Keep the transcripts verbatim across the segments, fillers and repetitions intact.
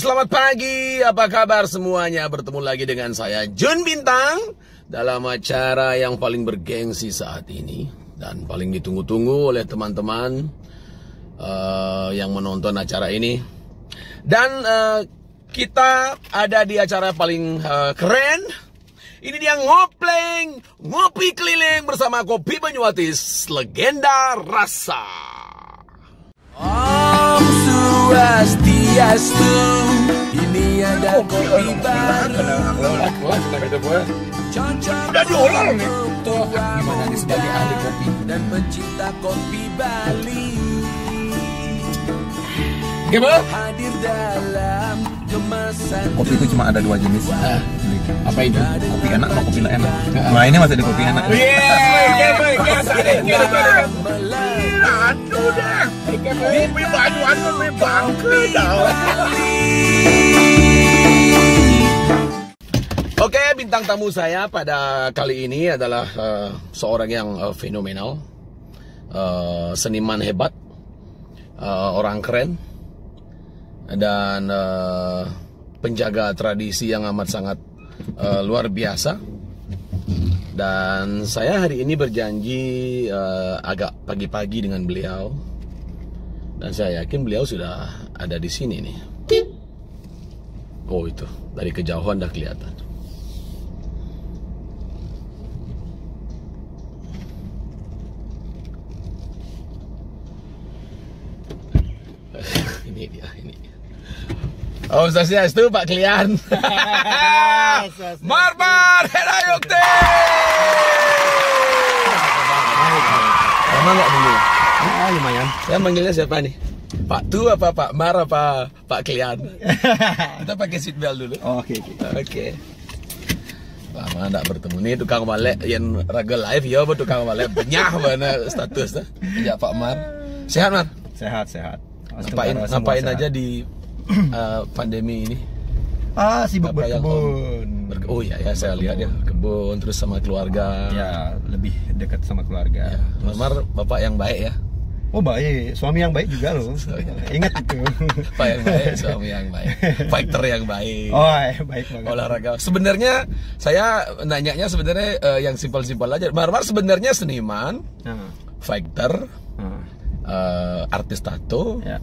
selamat pagi. Apa kabar semuanya? Bertemu lagi dengan saya Jun Bintang dalam acara yang paling bergengsi saat ini dan paling ditunggu-tunggu oleh teman-teman uh, yang menonton acara ini. Dan uh, kita ada di acara paling uh, keren. Ini dia ngopleng, ngopi keliling bersama Kopi Banyuatis, legenda rasa. Om Swastiastu, ini ada kopi baru. Udah diolah nih. Tuh, gimana nih sebagai ahli kopi dan pencinta kopi Bali. Gimana? Hadir dalam kemasan. Kopi itu cuma ada dua jenis. Ah, apa itu? Kopi enak sama kopi nggak enak. Nah ini masih di kopi enak. Aduh dah. Kopi Banyuan kopi bangke dah. Oke, bintang tamu saya pada kali ini adalah uh, seorang yang uh, fenomenal, uh, seniman hebat, uh, orang keren, dan uh, penjaga tradisi yang amat sangat uh, luar biasa. Dan saya hari ini berjanji uh, agak pagi-pagi dengan beliau, dan saya yakin beliau sudah ada di sini nih. Oh itu dari kejauhan dah kelihatan. Ini dia, ini. Om Swastiastu, Pak Klian. Marmar Hedayukti. Lama nggak dulu? Ah, lumayan. Saya manggilnya siapa nih? Pak Tu apa Pak Mar apa Pak Klian? Kita pakai seatbelt dulu. Oh, oke, oke. Oke. Lama nggak bertemu nih tukang balek yang raga live ya, bu tukang balek benyah mana status dah. Ya Pak Mar. Sehat Mar? Sehat, sehat. Ngapain ngapain aja di uh, pandemi ini? Ah, sibuk Apa yang berkebun. Ber- oh iya ya, saya lihat ya, kebun terus sama keluarga. Ya, lebih dekat sama keluarga. Ya. Mar, bapak yang baik ya. Oh baik, suami yang baik juga loh. Ingat itu. Bapak yang baik, suami yang baik, fighter yang baik. Oh iya, baik banget. Olahraga. Sebenarnya saya nanyanya sebenarnya uh, yang simpel-simpel aja. Marmar sebenarnya seniman, Nah, fighter, nah, uh, artis tato, ya.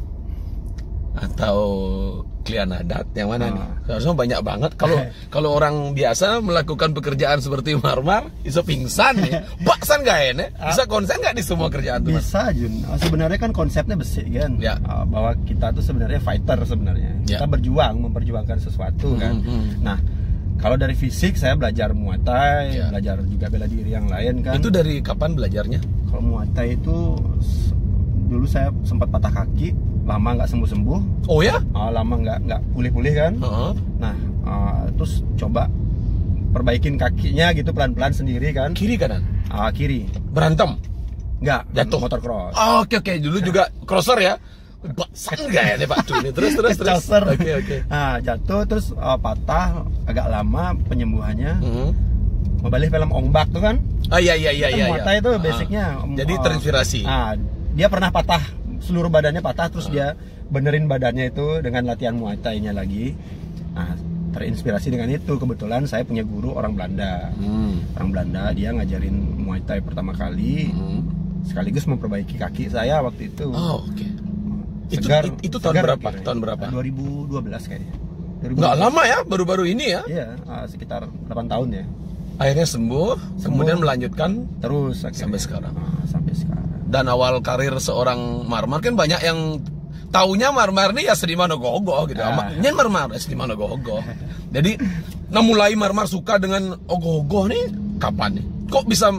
atau klien adat, yang mana Ah. nih? Seharusnya banyak banget. Kalau kalau orang biasa melakukan pekerjaan seperti Marmar, bisa pingsan nih. Baksan gak ya? Bisa konsen gak di semua kerjaan tuh? Mas? Bisa Jun. Oh, sebenarnya kan konsepnya besi kan. Ya. Ah, bahwa kita tuh sebenarnya fighter sebenarnya. Ya. Kita berjuang, memperjuangkan sesuatu kan. Hmm, hmm. Nah, kalau dari fisik saya belajar Muay Thai, Ya. belajar juga bela diri yang lain kan. Itu dari kapan belajarnya? Kalau Muay Thai itu s- dulu saya sempat patah kaki, lama nggak sembuh-sembuh. Oh ya? Ah, lama nggak nggak pulih-pulih kan. Heeh. Nah, ah, terus coba perbaikin kakinya gitu pelan-pelan sendiri kan. Kiri kanan? Ah, kiri. Berantem? Nggak, Jatuh. motocross. Oh, oke oke, dulu juga crosser ya? Baksan gak ya nih Pak Cu? Terus terus terus. Crosser. Oke oke. Nah, jatuh terus ah, patah, agak lama penyembuhannya. Mhm. Mau balik film Ongbak tuh kan. Ah iya iya iya Kan iya. Muay Thai itu Ah. basicnya. Jadi ah, terinspirasi. Ah, dia pernah patah, seluruh badannya patah, terus Ah. dia benerin badannya itu dengan latihan Muay Thai-nya lagi. Nah, terinspirasi dengan itu. Kebetulan saya punya guru orang Belanda. Hmm. Orang Belanda, dia ngajarin Muay Thai pertama kali, Hmm. sekaligus memperbaiki kaki saya waktu itu. Oh oke. Itu Segar, itu, itu tahun segar berapa? akhirnya. Tahun berapa? dua ribu dua belas kayaknya. dua ribu dua belas. Nggak lama ya, baru-baru ini ya. Iya, ah, sekitar delapan tahun ya. Akhirnya sembuh, kemudian melanjutkan Terus akhirnya. sampai sekarang. Ah, sampai sekarang. Dan awal karir seorang Marmar kan banyak yang taunya Marmar nih ya seniman ogoh-ogoh gitu. Ah. Nyen Marmar ya seniman ogoh-ogoh. Jadi, nah mulai Marmar suka dengan ogoh-ogoh nih kapan nih? Kok bisa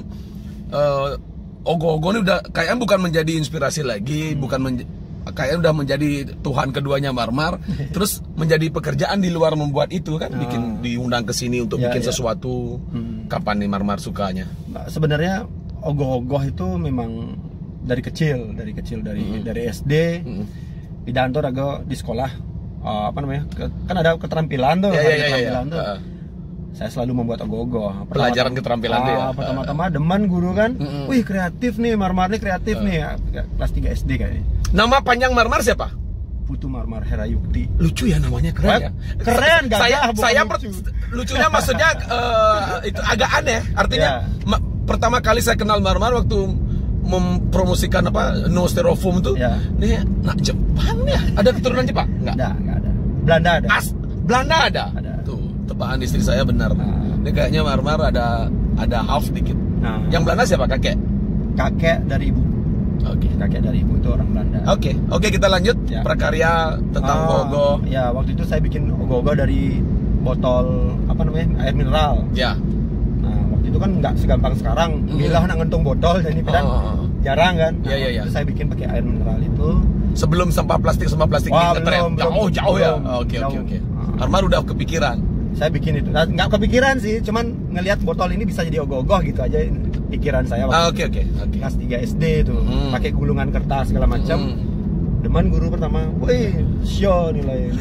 eh, ogoh-ogoh nih udah kayaknya bukan menjadi inspirasi lagi, Hmm. bukan menj- kayaknya udah menjadi Tuhan keduanya Marmar, terus menjadi pekerjaan di luar membuat itu kan, Ah. bikin diundang ke sini untuk Ya, bikin ya. sesuatu. Hmm. Kapan nih Marmar sukanya? Nah, sebenarnya ogoh-ogoh itu memang dari kecil, dari kecil dari Mm-hmm. dari S D. Mm-hmm. Pidato raga di sekolah eh, apa namanya? Ke- kan ada keterampilan tuh, Ya, hari ya, ya, ya, keterampilan ya. tuh. Ah. Saya selalu membuat ogoh-ogoh. Pertama- Pelajaran keterampilan tuh ya? Ah, pertama-tama demen guru kan. Mm-mm. Wih, kreatif nih, Marmar nih kreatif Ah. nih. Kelas tiga S D kayaknya. Nama panjang Marmar siapa? Putu Marmar Herayukti. Lucu ya namanya, keren ya. Keren, gagah, Saya bukan saya lucu. per- lucunya maksudnya eh, itu agak aneh. Artinya Ya. ma- pertama kali saya kenal Marmar waktu mempromosikan apa no styrofoam tuh. Ya. Nih, nah Jepang ya. Ada keturunan Jepang? Enggak. Enggak, enggak ada. Belanda ada. As Belanda ada. Ada. Tuh, tebakan istri saya benar. Nah. Ini kayaknya Marmar ada ada half dikit. Nah, Yang Belanda siapa, kakek? kakek dari ibu. Oke. Kakek dari ibu itu orang Belanda. Oke, oke kita lanjut Ya. prakarya tentang Ah, ogoh. Ya, waktu itu saya bikin ogoh-ogoh dari botol apa namanya? Air mineral. Ya. Nah, waktu itu kan nggak segampang sekarang. Mm. Milah nak ngentung botol jadi kan Oh, oh, oh. jarang kan. Nah, Ya, ya, waktu ya. itu saya bikin pakai air mineral itu. Sebelum sampah plastik sampah plastik Wah, ini ngetren. belum, belum, Jauh jauh ya. belum, Oke oke jauh. oke. Ah. Marmar udah kepikiran. Saya bikin itu. Nah, nggak kepikiran sih, cuman ngelihat botol ini bisa jadi ogoh-ogoh gitu aja pikiran saya waktu Ah, Oke oke oke. kelas tiga S D itu. Hmm. Pakai gulungan kertas segala macam. Hmm. Deman guru pertama, wih, syo nilai.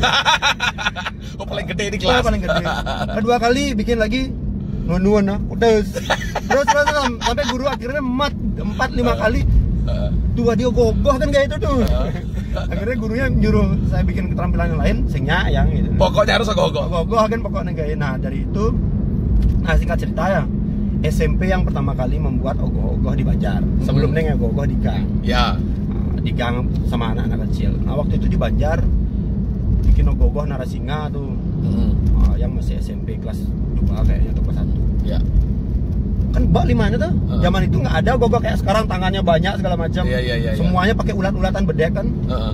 Oh paling gede di Oh, kelas. paling gede. Kedua kali bikin lagi nuan-nuan nah, udah. Terus terus terus, sampai guru akhirnya mat empat lima kali. Ah. Tua dia gogoh kan kayak itu tuh. Akhirnya gurunya nyuruh saya bikin keterampilan yang lain, singnya yang gitu. Pokoknya harus ogoh-ogoh. Gogoh kan pokoknya gaya. Nah dari itu, nah singkat cerita ya, S M P yang pertama kali membuat ogoh-ogoh di Banjar. Sebelumnya nggak ogoh di gang. Ya. Nah, di gang sama anak-anak kecil. Nah waktu itu di Banjar bikin ogoh-ogoh Narasinga tuh. Hmm. Nah, yang masih S M P kelas dua kayaknya atau kelas satu. Ya. Kan bak limanya tuh. Uh. Zaman itu nggak ada ogoh-ogoh kayak sekarang tangannya banyak segala macam. Iya, iya, iya, iya. Semuanya pakai ulat-ulatan bedek kan. Heeh.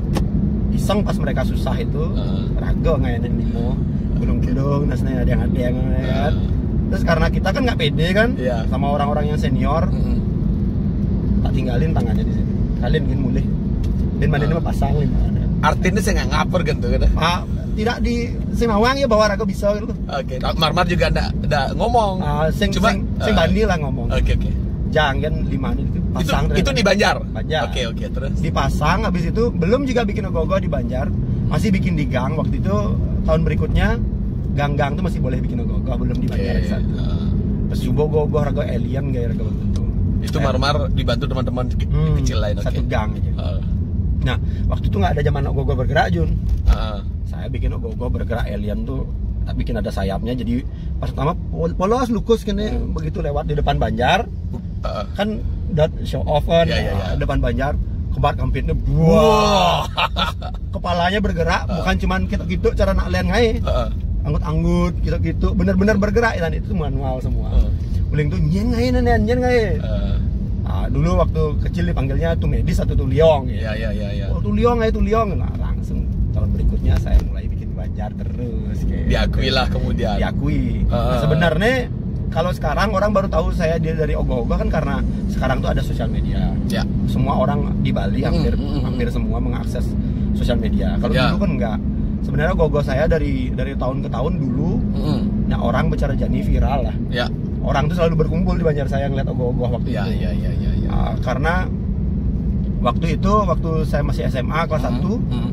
Iseng pas mereka susah itu, Uh. rago ngayain limo, gulung-gulung, nasnya ada yang ada yang kan. Terus karena kita kan nggak pede kan, Iya. sama orang-orang yang senior, Mm-mm. tak tinggalin tangannya di sini. Kalian mungkin mulai, dan mana ini Uh. mah pasang lima. Artinya saya nggak ngaper gitu kan. Ah, tidak di Simawang ya bahwa rago bisa gitu. Oke. Marmar juga ndak ndak ngomong. Ah, sing Cuma, sing, sing uh, bandi lah ngomong. Oke oke. Jangan lima itu Itu pasang. itu di Banjar. Banjar. Oke oke terus. Dipasang, habis itu belum juga bikin ogoh-ogoh di Banjar, masih bikin di gang. Waktu itu tahun berikutnya gang-gang tuh masih boleh bikin ogoh-ogoh, belum di Banjar. Oke. Satu. Uh, Terus juga ogoh-ogoh raga alien gaya raga bentuk. itu Marmar dibantu teman-teman ke- Hmm, kecil lain. Oke. satu gang aja. Uh, Nah, waktu itu nggak ada zaman ogoh-ogoh bergerak Jun. uh, Saya bikin ogoh-ogoh bergerak alien tuh, tak bikin ada sayapnya. Jadi pas pertama pol- polos lukus kene Hmm. begitu lewat di depan Banjar, uh, kan dat show off kan, Ya, ya, ya. nah, depan Banjar kebat kampitnya, Wah. kepalanya bergerak, bukan cuman gitu-gitu cara nak lian ngai, uh, anggut-anggut gitu-gitu, bener-bener bergerak dan itu manual semua. uh, Uling tuh nyen ngai nenen nyen ngai. uh, Nah, dulu waktu kecil dipanggilnya tuh medis atau tuh liong ya ya. ya ya ya. Oh tuh liong ngai tuh liong. Nah, langsung tahun berikutnya saya mulai bikin Banjar terus kayak. Diakui lah kemudian. Diakui. Uh. Nah, sebenarnya kalau sekarang orang baru tahu saya dia dari ogoh-ogoh kan karena sekarang tuh ada sosial media. Ya. Semua orang di Bali hampir Mm, mm, mm. hampir semua mengakses sosial media. Kalau Ya. dulu kan enggak. Sebenarnya ogoh-ogoh saya dari dari tahun ke tahun dulu, Mm-mm. nah orang bicara Jani viral lah. Ya. Orang tuh selalu berkumpul di Banjar saya ngeliat ogoh-ogoh waktu Ya itu. ya ya ya ya. Ah, karena waktu itu waktu saya masih S M A kelas satu, Mm-mm.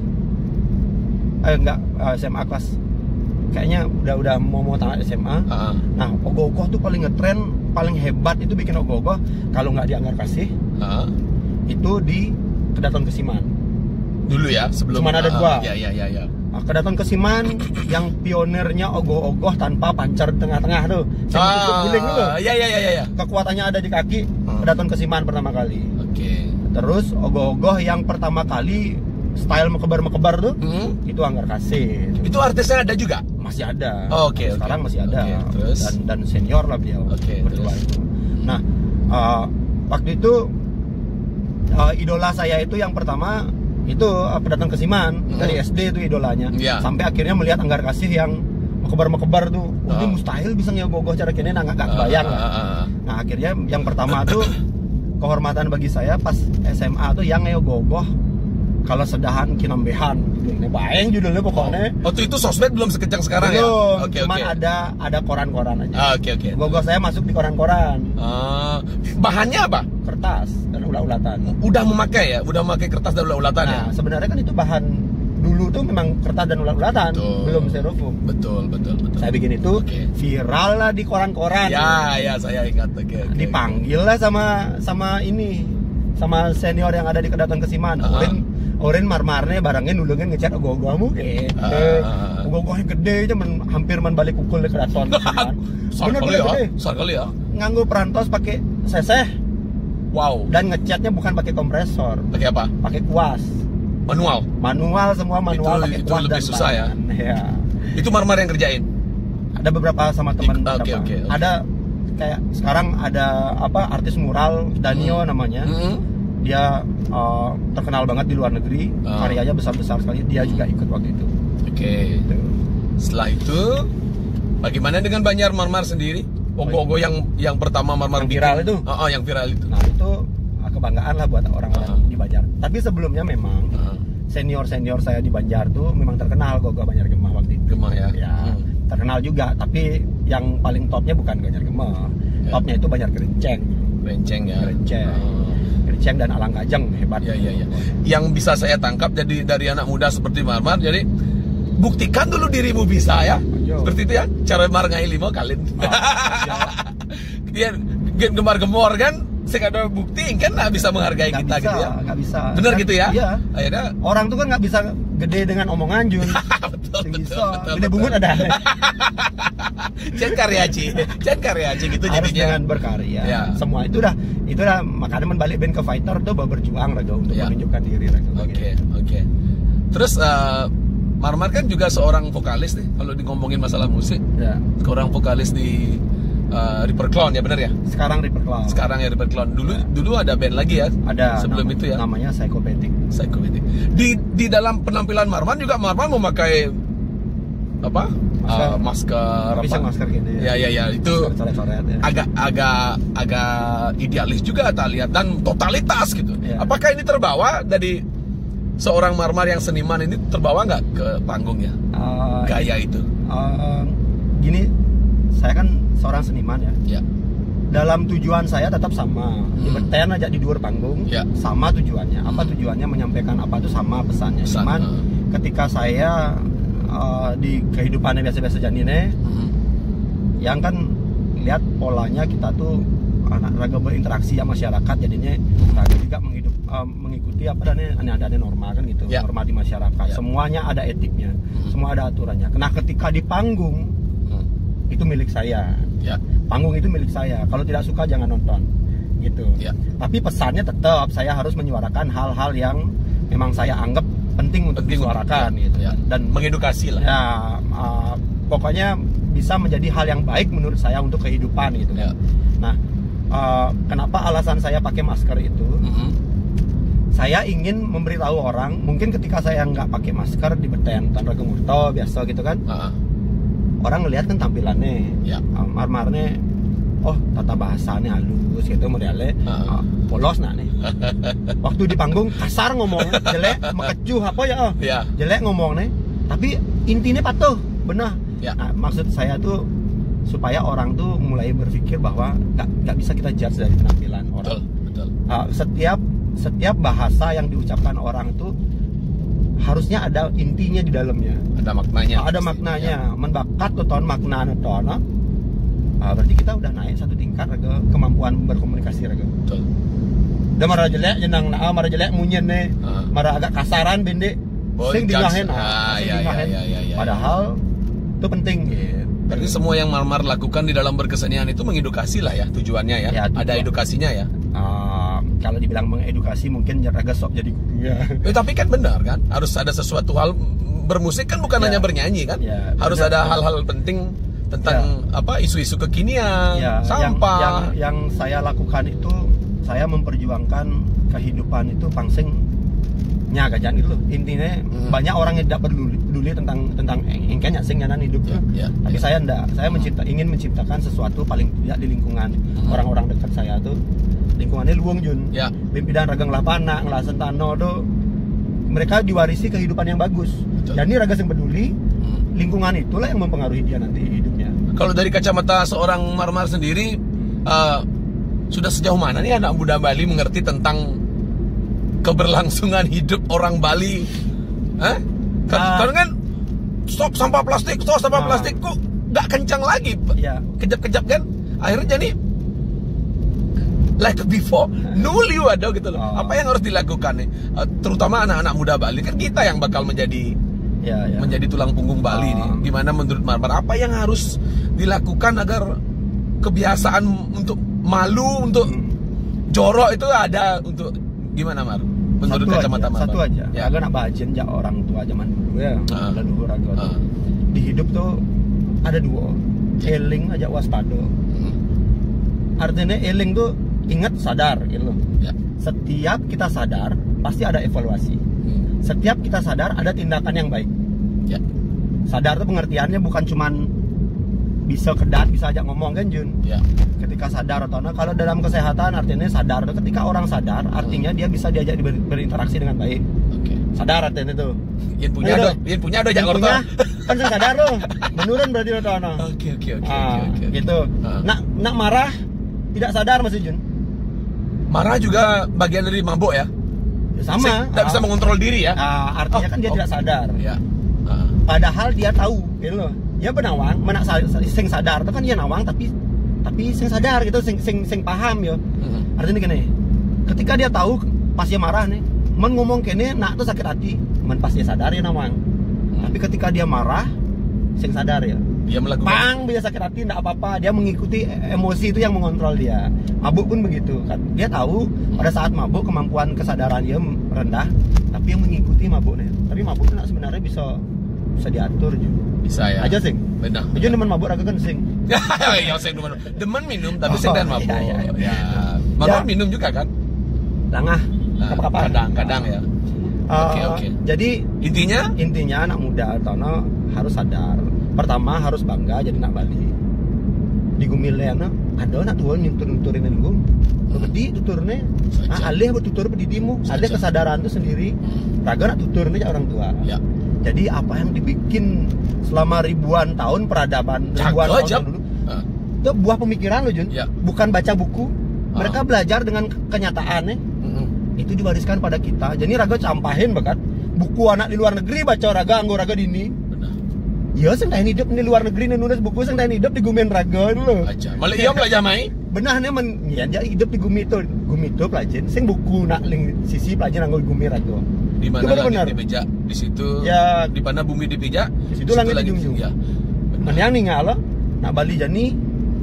eh enggak eh, S M A kelas kayaknya udah udah mau mau tamat S M A. Uh, Nah, ogoh-ogoh tuh paling ngetren, paling hebat itu bikin ogoh-ogoh kalau nggak di Anggar Kasih uh. itu di Kedaton Kesiman. Dulu ya sebelum. Cuman ada uh, dua. Ya ya ya ya. Nah, Kedaton Kesiman yang pionernya ogoh-ogoh tanpa pancar di tengah-tengah tuh. Yang ikut guling tuh. ya ya ya ya ya. Kekuatannya ada di kaki. Hmm. Kedaton Kesiman pertama kali. Oke. Terus ogoh-ogoh yang pertama kali style mekebar-mekebar tuh Hmm. itu Anggar Kasih. Itu artisnya ada juga. Masih ada. Oh, oke, oke. Sekarang masih ada. Oke, terus? Dan dan senior lah beliau. Oke, berdua terus? itu. Nah, uh, waktu itu uh, idola saya itu yang pertama itu uh, Kedaton Kesiman. Hmm. Dari S D itu idolanya. Ya. Sampai akhirnya melihat Anggar Kasih yang mekebar-mekebar tuh. Oh, Oh. ini mustahil bisa ngegogoh cara kini nah nggak kebayang. Uh, uh, uh, uh. Nah, akhirnya yang pertama tuh kehormatan bagi saya pas S M A tuh yang ngegogoh kalau sedahan kinambehan judulnya baeng judulnya pokoknya. Waktu itu sosmed belum sekencang sekarang Belum, ya? Oke cuman oke. ada ada koran-koran aja. Ah, Oke oke. Gogoh saya masuk di koran-koran, Ah, bahannya apa? kertas dan ulat-ulatan. Udah memakai ya? Udah memakai kertas dan ulat-ulatan ya? Nah, sebenarnya kan itu bahan dulu tuh memang kertas dan ulat-ulatan, Betul. belum styrofoam. Betul betul betul. Saya bikin itu Oke. viral lah di koran-koran. Ya ya saya ingat. Oke oke. Dipanggil lah sama sama ini sama senior yang ada di Kedaton Kesiman. Ah. Ulin Oren marmarnya barangnya nulungin ngecat ogoh-ogohmu gitu. Ah. Ogoh-ogohnya gede aja men, hampir men balik kukul ke keraton. Besar kali ya, besar kali ya. Nganggo perantos pakai seseh Wow. dan ngecatnya bukan pakai kompresor, Pakai apa? pakai kuas. Manual. Manual semua manual Itu- pakai itu kuas lebih dan susah ya? tangan. Ya. Itu marmar yang kerjain. Ada beberapa sama teman Oke, beberapa. oke, oke. Ada kayak sekarang ada apa artis mural Danio namanya. Hmm. Dia uh, terkenal banget di luar negeri, Ah. karyanya besar-besar sekali. Dia juga ikut waktu itu. Oke. Gitu. Setelah itu, bagaimana dengan Banjar Marmar sendiri? Ogo-ogo yang yang pertama Marmar Yang viral bikin. itu? Oh, oh, yang viral itu. Nah itu uh, kebanggaan lah buat orang-orang Ah. di Banjar. Tapi sebelumnya memang Ah, senior-senior saya di Banjar tuh memang terkenal Gogo Banjar Gemah waktu itu. Gemah ya. Ya, Hmm. terkenal juga. Tapi yang paling topnya bukan Banjar Gemah. Ya. Topnya itu Banjar Kerenceng. Renceng ya. Kerenceng. Oh. Kerenceng dan Alang Kajeng hebat. Ya, ya, ya. Yang bisa saya tangkap jadi dari anak muda seperti Marmar, jadi buktikan dulu dirimu bisa ya. Ayo. Seperti itu ya. Cara marngai limo kalin. Ah, Dia gemar-gemor kan, saya ada bukti kan nggak bisa menghargai Nggak kita bisa, gitu ya. nggak bisa. Bener Kan- gitu ya? Iya. Akhirnya Orang tuh kan nggak bisa gede dengan omongan Jun. betul, Sing betul, bisa. betul, Gede betul. bungut ada. Jen karyaci, Jen karyaci gitu Harus jadinya. dengan berkarya. Ya. Semua itu dah, itu dah makanya membalik band ke fighter tuh berjuang Raga untuk Ya. menunjukkan diri Raga. Oke, oke. Terus eh, Marmar kan juga seorang vokalis nih. Kalau di ngomongin masalah musik, Ya. seorang vokalis di eh, Reaper Clown ya benar ya? Sekarang Reaper Clown. Sekarang ya Reaper Clown. Dulu Ya. dulu ada band lagi ya. Ada sebelum nama- itu ya. namanya Psychopathic. Psychopathic. Di di dalam penampilan Marmar juga Marmar memakai apa? Masker. Eh, masker Tapi apa? yang masker gini Ya ya ya itu coret-coret ya. agak agak agak idealis juga tak lihat dan totalitas gitu. Ya. Apakah ini terbawa dari seorang Marmar yang seniman ini terbawa nggak ke panggungnya Eh, gaya itu? eh, gini, saya kan seorang seniman ya. Ya. Dalam tujuan saya tetap sama. Hmm. Bertahan aja di luar panggung, Ya. sama tujuannya. Apa Hmm. tujuannya menyampaikan apa itu sama pesannya. Pesan, Cuman eh. ketika saya eh, di kehidupannya biasa-biasa janine, Mhm. yang kan lihat polanya kita tuh anak raga berinteraksi sama masyarakat, jadinya raga juga menghidup, eh, mengikuti apa dan ada ada norma kan gitu, Ya. norma di masyarakat. Ya. Semuanya ada etiknya, Hmm. semua ada aturannya. Nah ketika di panggung Hmm. itu milik saya. Ya. Panggung itu milik saya. Kalau tidak suka jangan nonton, gitu. Ya. Tapi pesannya tetap saya harus menyuarakan hal-hal yang memang saya anggap penting untuk Penting untuk- disuarakan, ya, gitu. ya. Dan Mengedukasi lah. ya uh, pokoknya bisa menjadi hal yang baik menurut saya untuk kehidupan, gitu. Ya. Nah, uh, kenapa alasan saya pakai masker itu? Mhm. Saya ingin memberitahu orang, mungkin ketika saya nggak pakai masker di beten tanpa gemurto biasa gitu kan, Ah, ah. orang ngelihat kan tampilannya. Ya. Uh, marmarnya, oh tata bahasanya halus gitu modelnya, Ah. uh, polos nah nih. Waktu di panggung kasar ngomong, jelek, mekecuh apa ya, oh. Ya. jelek ngomong nih. Tapi intinya patuh, benar. Ya. Nah, maksud saya tuh supaya orang tuh mulai berpikir bahwa nggak nggak bisa kita judge dari penampilan Betul, orang. betul. Uh, setiap setiap bahasa yang diucapkan orang itu harusnya ada intinya di dalamnya. Ada maknanya. Ada pasti. maknanya, menbakat ton makna ton. Ah, berarti kita udah naik satu tingkat ke kemampuan berkomunikasi raga. Ya, betul. Udah marah jelek jenang nah marah jelek munyen nih. Ah. Marah agak kasaran bende. Oh, Sing judge. dilahen. Ah, sing ya, ya, dilahen. ya, ya, ya, Padahal itu penting gitu. Berarti semua yang Marmar lakukan di dalam berkesenian itu mengedukasi lah ya tujuannya ya. Ya, Ada tujuan. edukasinya ya. Ah, kalau dibilang mengedukasi mungkin raga sok jadi gurunya. Eh, tapi kan benar kan, harus ada sesuatu hal. Bermusik kan bukan Ya. hanya bernyanyi kan, Ya, harus benar. ada hal-hal penting tentang apa isu-isu kekinian, Ya, yang, sampah. yang yang saya lakukan itu saya memperjuangkan kehidupan itu pangsingnya gajan gitu loh. Intinya Hmm. banyak orang yang tidak peduli, peduli tentang tentang engkanya sing nyanan hidup Ya, tuh. ya, Tapi ya. saya enggak. Saya mencipta ingin menciptakan sesuatu paling tidak di lingkungan orang-orang dekat saya tuh. Lingkungannya luang Jun. Ya. Pimpinan ragang lapana, ngelasan tano tuh mereka diwarisi kehidupan yang bagus. Betul. Jadi raga yang peduli, Hmm. lingkungan itulah yang mempengaruhi dia nanti hidupnya. Kalau dari kacamata seorang Marmar sendiri, eh, sudah sejauh mana nih anak muda Bali mengerti tentang keberlangsungan hidup orang Bali? Hah? Kan, Ah. karena kan stop sampah plastik, stop sampah Ah. plastik kok nggak kencang lagi, Ya. kejap-kejap kan? Akhirnya jadi like before, newlywed gitu loh. Oh. Apa yang harus dilakukan nih? Uh, terutama anak-anak muda Bali, kan kita yang bakal menjadi Ya, ya. menjadi tulang punggung Bali Oh. nih. Gimana menurut Marmar? Apa yang harus dilakukan agar kebiasaan untuk malu, untuk Hmm. jorok itu ada untuk gimana, Mar? Menurut satu kacamata aja, Marmar. satu aja. Ya. Agak nak bajen jak orang tua zaman dulu ya. Ah. Leluhur agak tuh. Ah. Di hidup tuh ada dua. Eling aja waspada. Hmm. Artinya eling tuh ingat sadar gitu loh. Ya. Setiap kita sadar pasti ada evaluasi. Hmm. Setiap kita sadar ada tindakan yang baik. Ya. Sadar tuh pengertiannya bukan cuman bisa kedat, bisa aja ngomong kan Jun. Ya. Ketika sadar atau nah, kalau dalam kesehatan artinya sadar tuh ketika orang sadar artinya dia bisa diajak ber- berinteraksi dengan baik. Oke. Sadar artinya tuh. Yang punya Ayo ada, dong. yang punya ada Yang Jakarta. punya kan saya sadar loh. Menurun berarti lo tuh nah. Oke oke oke Ah, oke oke. gitu. Ah. Nak nak marah tidak sadar Mas Jun. Marah juga bagian dari mabuk ya. Ya, sama. Tidak bisa Ah. mengontrol diri ya. Ah, artinya Oh, kan dia oh. tidak sadar. Ya. Ah. Padahal dia tahu gitu loh. Ya benawang, menak sa- sing sadar itu kan dia nawang tapi tapi sing sadar gitu, sing sing sing paham yo. Mhm. Artinya gini, ketika dia tahu pas dia marah nih, men ngomong kene nak tuh sakit hati, men pas dia sadar ya nawang. Tapi ketika dia marah, sing sadar ya. Dia melakukan. Pang dia sakit hati enggak apa-apa, dia mengikuti emosi itu yang mengontrol dia. Mabuk pun begitu kan. Dia tahu pada saat mabuk kemampuan kesadaran dia rendah, tapi yang mengikuti mabuknya. Tapi mabuk itu nak sebenarnya bisa bisa diatur juga. Bisa ya. Aja sing. Benar. Aja demen mabuk raga kan sing. Ya saya demen. Demen minum tapi saya dan Oh, mabuk. iya, iya, iya. Ya. Marmar Ya. minum juga kan? Langah. Nah, Kapan-kapan. kadang-kadang ya. Uh, Oke, oke. Jadi Intinya intinya anak muda Tono harus sadar. Pertama harus bangga jadi anak Bali. Di Gumilena ada anak tua nyuntur-nyunturin nenggung. Bedi tuturnya, Saja. ah, alih bertutur pedidimu. Ada Saja. kesadaran itu sendiri. Raga nak tuturnya orang tua. ya. Jadi apa yang dibikin selama ribuan tahun peradaban, ribuan Jago tahun aja. dulu, Ah. itu buah pemikiran loh Jun. Ya. Bukan baca buku. Mereka Ah. belajar dengan kenyataannya. Mhm. Itu diwariskan pada kita. Jadi raga campahin bakat buku anak di luar negeri baca raga anggo raga dini. Benar. Ya sing tahin hidup di luar negeri nih nulis buku sing tahin hidup di gumen raga dulu. Aja. Malah iya belajar mai. Benahnya men ya dia hidup di gumi itu, gumi itu pelajaran. Sing buku nak ling sisi pelajaran anggo gumi raga. Di Itu mana benar. langit dipijak, di situ Ya. di mana bumi dipijak, Di situ langit dijunjung. Ya. Men yang ningal nak Bali jani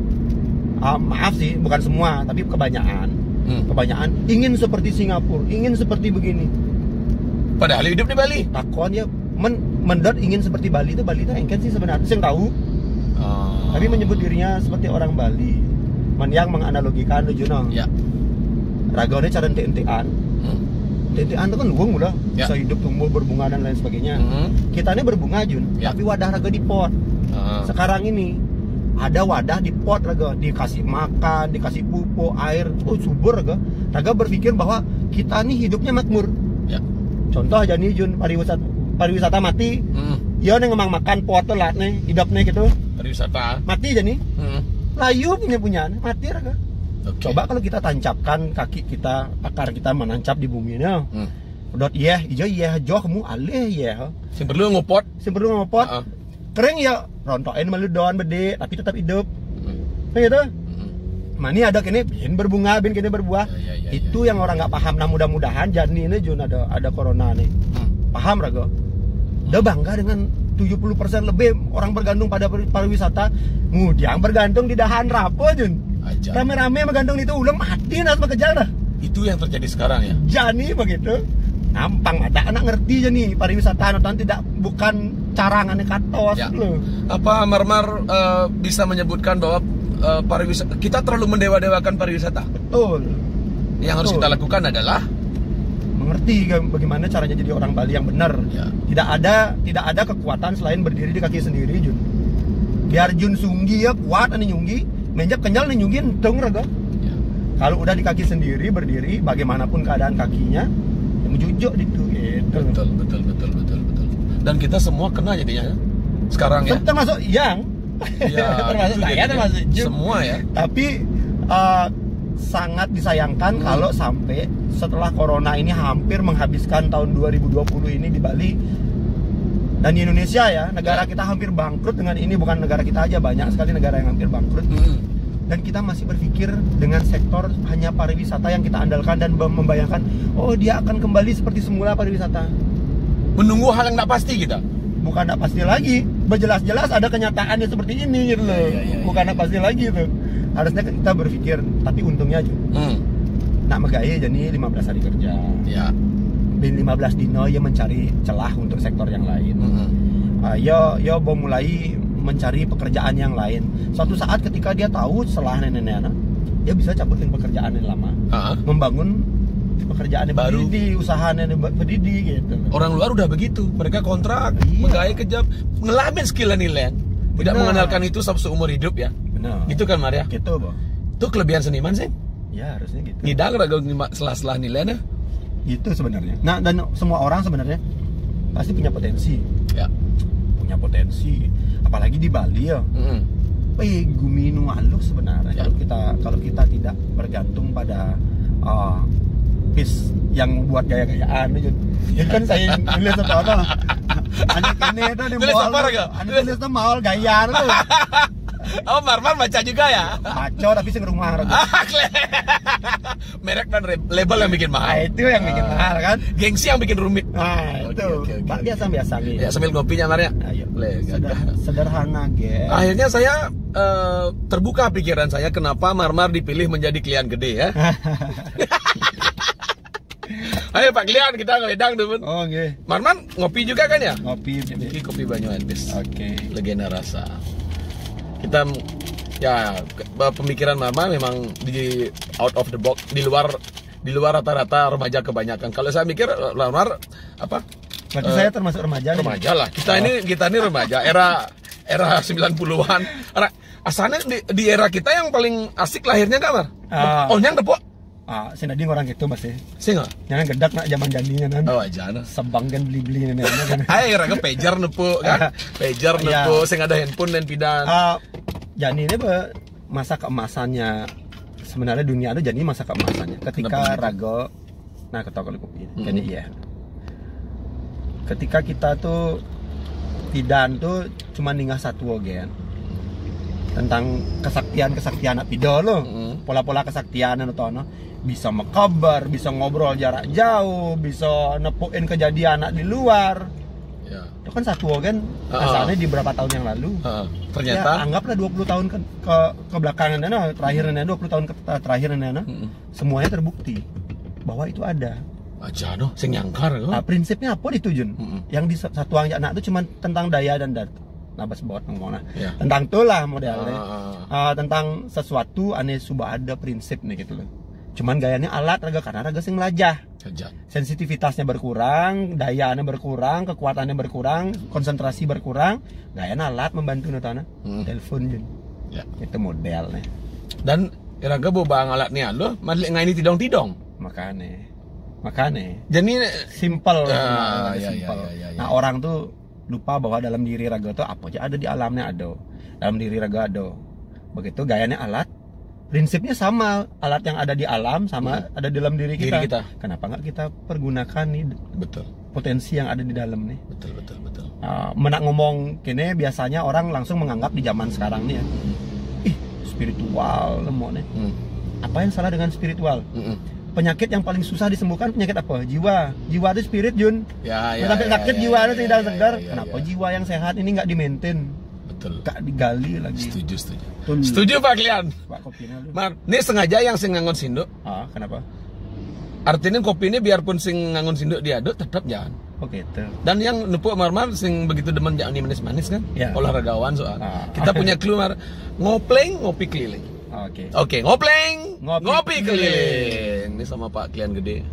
ah, maaf sih bukan semua tapi kebanyakan. Hmm. Kebanyakan ingin seperti Singapura, ingin seperti begini. Padahal hidup di Bali. Takon ya men mendot ingin seperti Bali itu Bali itu engken sih sebenarnya sing tahu Oh. tapi menyebut dirinya seperti orang Bali men yang menganalogikan tuh Juno Ya. ragone cara ente-entean Hmm. ente-entean itu kan luang udah Ya. bisa hidup tumbuh berbunga dan lain sebagainya Mhm. kita ini berbunga Jun Ya. tapi wadah raga di pot Ah. sekarang ini ada wadah di pot raga dikasih makan dikasih pupuk air oh subur raga raga berpikir bahwa kita nih hidupnya makmur Ya. contoh aja nih Jun pariwisata pariwisata mati Hmm. ya nih ngemang makan pot tuh lah nih hidupnya gitu Pariwisata. mati aja nih Hmm. layu punya punya mati raga Oke. coba kalau kita tancapkan kaki kita akar kita menancap di bumi nih Hmm. dot iya ijo iya jo kamu alih ya Sing perlu ngopot. sing perlu ngopot Ah. kering ya rontokin malu doan bede tapi tetap hidup Hmm. nah gitu Hmm. mani ada kini bin berbunga bin kini berbuah Ya, ya, ya, itu yang orang nggak paham nah mudah-mudahan jadi ini Jun ada ada corona nih Hmm. paham raga udah bangga dengan tujuh puluh persen lebih orang bergantung pada par- pariwisata mudiang bergantung di dahan rapo Jun Aja. rame-rame bergantung itu ulang mati nas bekejar dah Itu yang terjadi sekarang ya. jani begitu nampang ada anak ngerti aja nih pariwisata nonton tidak bukan carangannya katos Ya. loh Apa Marmar eh, bisa menyebutkan bahwa eh, pariwisata kita terlalu mendewa-dewakan pariwisata? betul Yang harus Betul. kita lakukan adalah mengerti kan bagaimana caranya jadi orang Bali yang benar ya. tidak ada tidak ada kekuatan selain berdiri di kaki sendiri Jun biar Jun Sunggi ya kuat ane nyunggi menjak kenyal nih nyunggi entung raga Ya. kalau udah di kaki sendiri berdiri bagaimanapun keadaan kakinya ya menjujuk gitu gitu Betul, betul, betul, betul, betul. Dan kita semua kena jadinya ya. Sekarang ya. termasuk yang Ya, termasuk itu saya jadinya. termasuk Jun Semua ya. tapi uh, sangat disayangkan Hmm. kalau sampai setelah corona ini hampir menghabiskan tahun dua ribu dua puluh ini di Bali dan di Indonesia ya negara Ya. kita hampir bangkrut dengan ini bukan negara kita aja banyak sekali negara yang hampir bangkrut Hmm. dan kita masih berpikir dengan sektor hanya pariwisata yang kita andalkan dan membayangkan oh dia akan kembali seperti semula pariwisata. Menunggu hal yang nggak pasti kita. Bukan nggak pasti lagi, berjelas-jelas ada kenyataannya seperti ini gitu loh. Ya, ya, ya, bukan ya, nggak pasti lagi tuh. Harusnya kita berpikir, tapi untungnya aja. Hmm. Nak megaya jadi lima belas hari kerja. Ya. Bin lima belas dino ya mencari celah untuk sektor yang lain. Hmm. Uh, yo yo mau mulai mencari pekerjaan yang lain. Suatu saat ketika dia tahu celah nenek-nenek, dia bisa cabutin pekerjaan yang lama, Ah. membangun pekerjaan yang Baru. berdiri, usaha yang berdiri gitu. Orang luar udah begitu, mereka kontrak, Iya. megaya kejam, ngelamin skill nilai, tidak Benar. mengandalkan itu seumur hidup ya. Benar. Gitu kan Maria? Gitu, Bang. Itu kelebihan seniman sih. Ya harusnya gitu. Ngidang raga selah-selah nilainya. Itu sebenarnya. Nah, dan semua orang sebenarnya pasti punya potensi. Ya. Punya potensi. Apalagi di Bali ya. Mm-mm. Eh, guminu halus sebenarnya. Ya. Kalau kita kalau kita tidak bergantung pada uh, pis yang membuat gaya-gayaan Jun. Jadi kan saya nulis apa-apa. Anak ini tuh di Nulis mall. apa, Raga? Anak nulis tuh mall gaya tuh. Oh, Marman baca juga ya? Maco tapi sing rumah Raga. Merek dan re- label yang bikin Nah, mahal. itu yang bikin mahal kan. Gengsi yang bikin rumit. Nah, Oke, itu. oke, oke, Pak oke. biasa-biasa nih. Ya, sambil ngopinya Maria. Ayo. Boleh, Seder- gagah. sederhana, Gen. Akhirnya saya eh, terbuka pikiran saya kenapa Marmar dipilih menjadi klien gede ya. Ayo Pak Klien, kita ngedang dulu. Oh, nggih. Marman ngopi juga kan ya? Ngopi. Ini kopi Banyuwangi. Oke. Legenda rasa. Kita ya ke- pemikiran Marman memang di out of the box, di luar di luar rata-rata remaja kebanyakan. Kalau saya mikir Marmar apa? Berarti Eh, saya termasuk remaja nih. Remaja lah. Kita ini kita ini remaja era era sembilan puluhan. Era- Asalnya di, di era kita yang paling asik lahirnya kan, Mar? Ah. Oh, nyang depok. Ah, sinading orang gitu Mas ya. Sih nggak? Jangan gedak nak zaman jandinya kan. Oh, aja nah. Sebang kan beli-beli nenek kan. Hai, raga pager nepu kan? Pager Iya. nepu, sing ada handphone dan pidan. Ah, jani ini be, masa keemasannya sebenarnya dunia itu jadi masa keemasannya. Ketika Kenapa raga nah ketok kopi. Mm-mm. Jadi iya. Ketika kita tuh pidan tuh cuma ninggah satu gen. Tentang kesaktian-kesaktian anak pido loh. Mm-mm. Pola-pola kesaktian atau no. Bisa mekabar, bisa ngobrol jarak jauh, bisa nepuin kejadian anak di luar. Ya. Itu kan satu kan Ah. asalnya di beberapa tahun yang lalu. Heeh. Ya, Ternyata anggaplah dua puluh tahun ke ke, ke belakangan nah, terakhir dua puluh tahun ke terakhir nah, Mm-mm. semuanya terbukti bahwa itu ada. aja no, sing nyangkar no. Nah, prinsipnya apa itu Jun? Mm-mm. Yang di satu anak itu cuma tentang daya dan dat. Nah, bas buat ngomong nah. Ya. Tentang itulah modelnya. Ah. Ah, tentang sesuatu aneh sudah ada prinsip nih gitu loh. Cuman gayanya alat raga karena raga sing melajah. Aja. Sensitivitasnya berkurang, dayanya berkurang, kekuatannya berkurang, konsentrasi berkurang, gayanya alat membantu notana. Hmm. Telepon Jun. Ya. Itu modelnya. Dan iraga bobang alat ni alo, madlik ngai ni tidong-tidong. Makanya. Makanya. Jadi Simple. Ah, Nah, ya, simple. ya, ya, ya, ya. Nah, orang tuh lupa bahwa dalam diri raga tuh apa aja ada di alamnya ada. Dalam diri raga ada. Begitu gayanya alat. Prinsipnya sama, alat yang ada di alam sama Hmm. ada di dalam diri Diri kita. kita. Kenapa nggak kita pergunakan nih betul, potensi yang ada di dalam nih? betul, betul, betul. Uh, menak ngomong kini biasanya orang langsung menganggap di zaman sekarang nih ya, ih spiritual lemok nih. Hmm. Apa yang salah dengan spiritual? Mm-mm. Penyakit yang paling susah disembuhkan penyakit apa? Jiwa. Jiwa itu spirit Jun. Ya, ya. Sampai ya, sakit ya, jiwa ya, itu ya, tidak ya, segar. ya, ya, Kenapa ya. jiwa yang sehat ini nggak di-maintain? Betul. Nggak digali lagi. Setuju, setuju. Betul. Setuju Pak Klian. Pak kopinya lu. Mar, ini sengaja yang sing ngangon sinduk. Ah, kenapa? Artinya kopi ini biarpun sing ngangon sinduk diaduk tetap jangan. Oh gitu. Dan yang nepuk Marmar sing begitu demen jangan manis-manis kan? Ya. Olahragawan soal. Ah. Kita punya clue Mar. Ngopleng, ngopi keliling. Oke. Oke, ngopleng, Ngopi ngopi, keliling. keliling. Ini sama Pak Klian gede.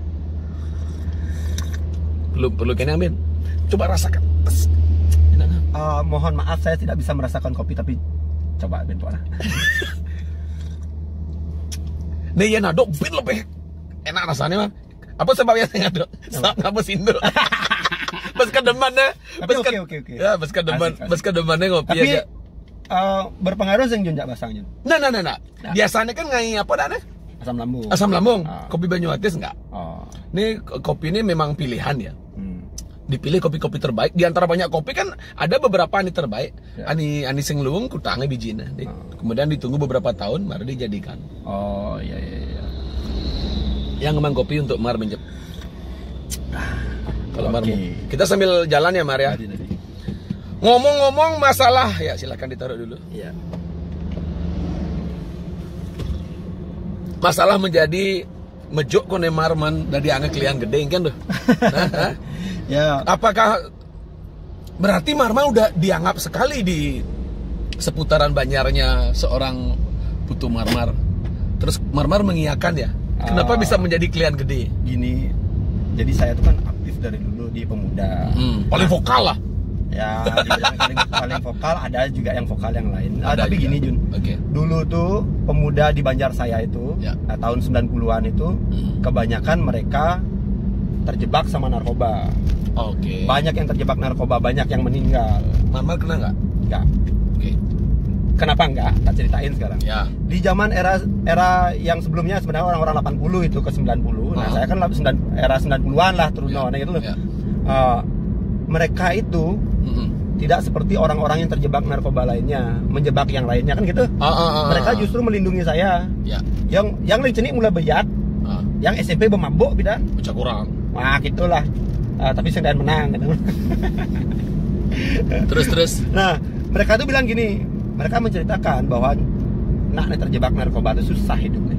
Perlu perlu kena ambil. Coba rasakan. Tes. Enak kan? Ah, mohon maaf saya tidak bisa merasakan kopi tapi coba bentuk lah. Nih ya nadok bin lebih enak rasanya mah. Apa sebabnya saya ngaduk? Sebab ngapa sindo? Bes kedeman deh. Tapi oke, oke, oke. Ya, bes kedeman, Asik, asik. bes kedemannya ngopi Tapi aja. ah, berpengaruh sing junjak basangnya. Nah, nah, nah, nah. Nah. Biasanya kan ngai apa dah? Asam lambung. Asam lambung. Ah. Kopi Banyuwangi enggak? Oh. Ini kopi ini memang pilihan ya. Hmm. dipilih kopi-kopi terbaik di antara banyak kopi kan ada beberapa ani terbaik. Ya. Ani ani sing luwung kutangnya bijina. Di- Oh. Kemudian ditunggu beberapa tahun baru dijadikan. Oh iya iya iya. Yang memang kopi untuk Mar Benjep. Kalau Mar, Oke. kita sambil jalan ya Mar ya. Tadi tadi. Ngomong-ngomong masalah ya silakan ditaruh dulu. Iya. Masalah menjadi mejuk kone Marman dari angka kalian gede kan tuh. Nah, nah. Ya. Apakah berarti Marman udah dianggap sekali di seputaran Banjarnya seorang Putu Marmar? Terus Marmar mengiyakan ya? Kenapa Ah. bisa menjadi klien gede? Gini, jadi saya tuh kan aktif dari dulu di pemuda. Hmm, paling vokal lah. Ya, dibilang paling, paling vokal, ada juga yang vokal yang lain. Ah, Ada tapi juga. gini Jun, Oke. dulu tuh pemuda di Banjar saya itu, Ya. nah, tahun sembilan puluhan itu, Hmm. kebanyakan mereka terjebak sama narkoba. Oke. Banyak yang terjebak narkoba, banyak yang meninggal. Marmar kena nggak? Enggak. Oke. Kenapa enggak? Tak ceritain sekarang. Ya. Di zaman era era yang sebelumnya sebenarnya orang-orang delapan puluh itu ke sembilan puluh. Nah, Ah. saya kan sembilan- era sembilan puluhan lah turun Ya. gitu loh. Ya. Uh, mereka itu Mm-mm. tidak seperti orang-orang yang terjebak narkoba lainnya, menjebak yang lainnya kan gitu. Ah, ah, ah, Mereka ah. justru melindungi saya. Ya. Yang yang licin mulai bejat, Ah, yang S M P bermabuk bidan. bocah kurang. Wah, gitulah. Uh, tapi saya menang gitu. Terus terus. Nah, mereka tuh bilang gini, mereka menceritakan bahwa nak nih terjebak narkoba itu susah hidupnya.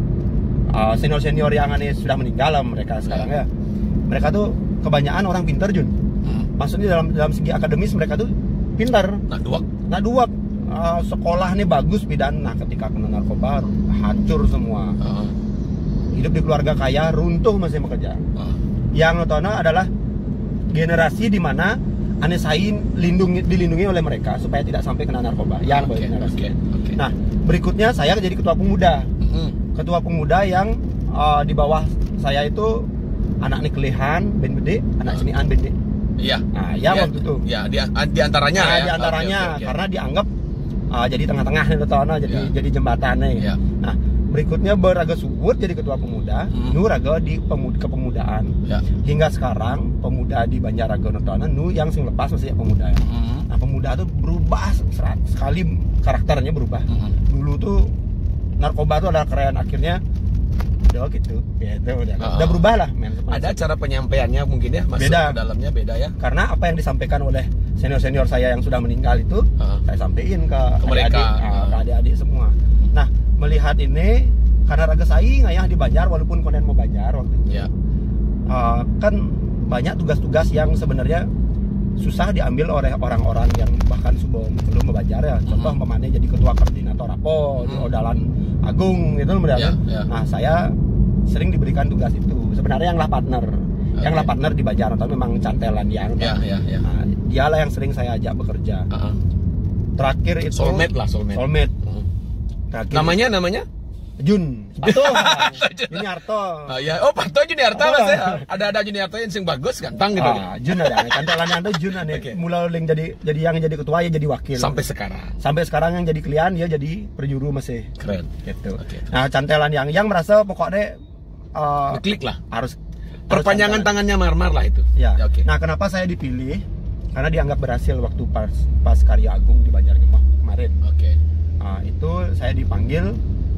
Uh, senior-senior yang aneh sudah meninggal lah mereka sekarang ya. Mereka tuh kebanyakan orang pintar Jun. Hmm. Maksudnya dalam dalam segi akademis mereka tuh pintar. Nah, dua. Nah dua uh, sekolah nih bagus bidan. Nah ketika kena narkoba hancur semua. Ah, Hidup di keluarga kaya runtuh masih bekerja. ah. Yang nonton adalah generasi di mana aneh sain lindungi dilindungi oleh mereka supaya tidak sampai kena narkoba. Yang Oke, generasi. oke, oke. Nah berikutnya saya jadi ketua pemuda. Mm-mm. Ketua pemuda yang uh, di bawah saya itu anak Niklihan Ben Bede, anak Ah. Cinian Ben Bede. Iya. Nah, ya Iya. waktu itu. Ya, di, di antaranya Nah, ya. di antaranya Oke, oke, oke. karena dianggap uh, jadi tengah-tengah nih Tono, jadi Ya. jadi jembatannya. Ya. Nah, berikutnya beraga subur jadi ketua pemuda, Hmm. nu raga di pemuda kepemudaan. Ya. Hingga sekarang pemuda di Banjaraga Notona nu yang sing lepas masih pemuda. Mm-mm. Nah, pemuda tuh berubah serat sekali karakternya berubah. Mm-mm. Dulu tuh narkoba tuh adalah keren, akhirnya udah gitu. Gitu udah. Ah. Udah berubah lah, men. Ada cara penyampaiannya mungkin ya, masuk Beda. ke dalamnya beda ya. Karena apa yang disampaikan oleh senior-senior saya yang sudah meninggal itu Ah. saya sampaikan ke, Ke mereka. adik-adik, ah, Ah. ke adik-adik semua. Nah, melihat ini karena raga saing ayah di Banjar walaupun konen mau Banjar waktu itu. Ya. Ah, kan banyak tugas-tugas yang sebenarnya susah diambil oleh orang-orang yang bahkan sebelum belum Banjar ya. Contoh Mhm. umpamanya jadi ketua koordinator apa di Mhm. Odalan Agung gitu loh. Ya, ya. Nah, saya sering diberikan tugas itu. Sebenarnya yang lah partner. Yang Oke. lah partner di Banjar atau memang cantelan yang. Ya, ya, ya. Nah, dialah yang sering saya ajak bekerja. Ah, ah. Terakhir itu Soulmate lah, soulmate. Soulmate. Mm. Terakhir Namanya namanya? Jun. Betul. Juniarto. Ah, ya. Oh, Parto Juniarto Oh. Mas ya. Ada-ada Juniarto yang sing bagus, ganteng gitu. Ah, Jun ada. Cantelan yang itu Jun ada. Oke. Mulai yang jadi jadi yang jadi ketua ya jadi wakil. Sampai sekarang. Sampai sekarang yang jadi klien dia jadi perjuru masih. Keren. Gitu. Oke. Nah, cantelan yang yang merasa pokoknya eh, Klik lah. harus Perpanjangan harus cantelan. tangannya Marmar lah itu. Ya. oke. Nah, kenapa saya dipilih? Karena dianggap berhasil waktu pas pas Karya Agung di Banjargemah kemarin. Oke. Nah, itu saya dipanggil.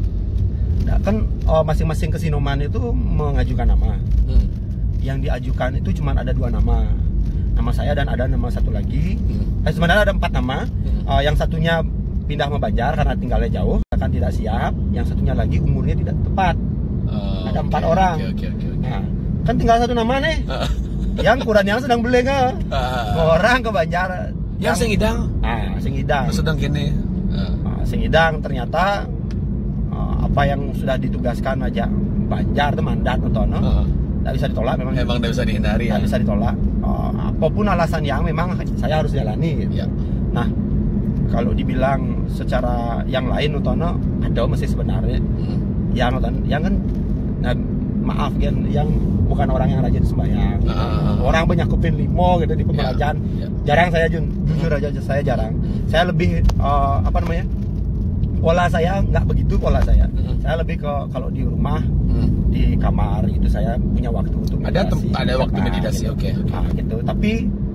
Nah, kan oh, masing-masing kesinoman itu mengajukan nama. Hmm. Yang diajukan itu cuma ada dua nama. Nama saya dan ada nama satu lagi. Hmm. Eh, sebenarnya ada empat nama. Hmm. Eh, yang satunya pindah ke Banjar karena tinggalnya jauh, akan tidak siap. Yang satunya lagi umurnya tidak tepat. Oh, Ada oke, empat orang. Oke, oke, oke. oke. Nah, kan tinggal satu nama nih. Ah, Yang kurang yang sedang beli nggak? ah. Orang ke Banjar. Yang sing idang Ah, sing idang. sedang gini. Ah. Ah, sing idang ternyata ah, apa yang sudah ditugaskan aja Banjar itu mandat atau no, Ah. nggak bisa ditolak memang. Emang tidak bisa dihindari ya. Nggak bisa ditolak. Ah, apapun alasan yang memang saya harus jalani. Gitu. Ya. Nah, kalau dibilang secara yang lain Utono ada masih sebenarnya Hmm. yang Utono, yang kan nah, maaf kan yang bukan orang yang rajin sembahyang. Ah, ah, ah. Orang banyak kupin limo gitu di pemerajan. Ya, ya. Jarang saya Jun, jujur aja saya jarang. Saya lebih eh, apa namanya? Pola saya nggak begitu pola saya. Hmm. Saya lebih ke kalau di rumah Hmm. di kamar itu saya punya waktu untuk Ada tem- meditasi, ada waktu kan, meditasi, gitu. oke, oke. Nah, gitu. Tapi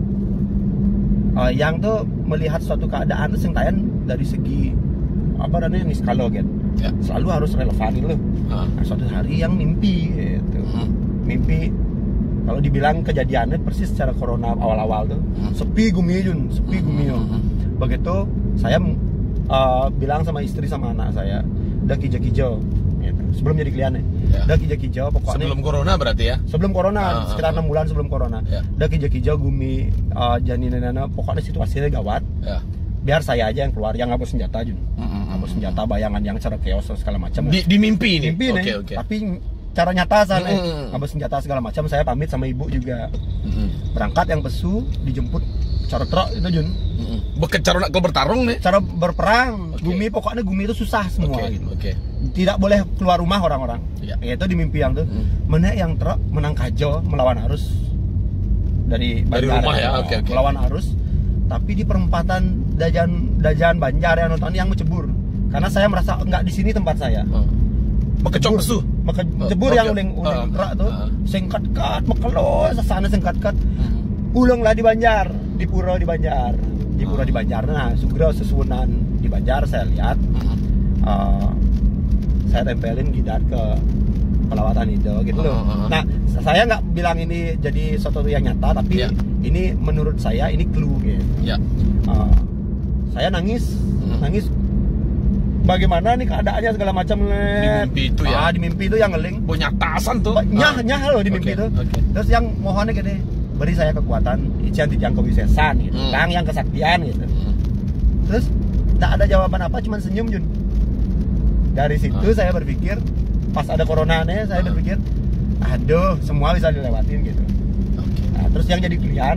uh, yang tuh melihat suatu keadaan tuh sentayan dari segi apa namanya psikologi, Ya. selalu harus relevan gitu. Ah. Nah, suatu hari yang mimpi gitu. Hmm. Mimpi kalau dibilang kejadiannya persis secara corona awal-awal tuh Hmm. sepi gumi Jun, sepi gumi. Hmm. Begitu saya uh, bilang sama istri sama anak saya, udah kijau-kijau gitu. Sebelum jadi klien ya. Ya. Udah kijau-kijau pokoknya Sebelum corona berarti ya? sebelum corona, Ah, sekitar ah, enam bulan sebelum corona. Ya. Udah kijau-kijau gumi uh, janinana pokoknya situasinya gawat. Ya. Biar saya aja yang keluar yang ngabus senjata Jun. Mm-mm. Ngabus senjata bayangan yang cara chaos segala macam. Di, di mimpi ini? Mimpi Oke, nih. oke. Tapi cara nyata sana eh. Mm-mm. ngabus senjata segala macam, saya pamit sama ibu juga. Mm-mm. Berangkat yang pesu dijemput cara truk itu Jun. Mm-mm. Bekecar nak kalau bertarung nih? Cara berperang, Oke. gumi pokoknya gumi itu susah semua Oke, gitu. oke. Tidak boleh keluar rumah orang-orang. Ya. Itu di mimpi yang tuh. Mm. Mana yang truk menang kajo melawan arus dari Dari Banjar, rumah ya, oh, oke, oke. melawan arus. Tapi di perempatan Dajan Dajan Banjar yang nonton yang mencebur. Karena saya merasa enggak di sini tempat saya. Oh. Bekecok pesu? Maka Oh, jebur oke. yang uling uling Ah, truk tuh ah. singkat-kat mekelo sesana singkat-kat. Mm. Ulanglah di Banjar, di Pura di Banjar. Di Pura di Banjar. Nah, Sugro sesunan di Banjar saya lihat. Mm. Uh, saya tempelin gidat ke pelawatan itu gitu loh. Oh, oh, oh. Nah, saya nggak bilang ini jadi sesuatu yang nyata, tapi Ya. ini menurut saya ini clue gitu. Ya. Uh, saya nangis, Hmm. nangis. Bagaimana nih keadaannya segala macam. Di mimpi itu ya? Ah, di mimpi itu yang ngeling. Punya tasan tuh? Nyah, Ah. nyah loh di mimpi Oke, itu. oke. Terus yang mohonnya gini, beri saya kekuatan, Ician Tijang Kewisesan gitu, Hmm. Kang yang kesaktian gitu. Mm. Terus tak ada jawaban apa, cuman senyum Jun. Dari situ Ah. saya berpikir, pas ada coronanya saya Ah. berpikir, aduh semua bisa dilewatin gitu. Oke. Nah, terus yang jadi klien,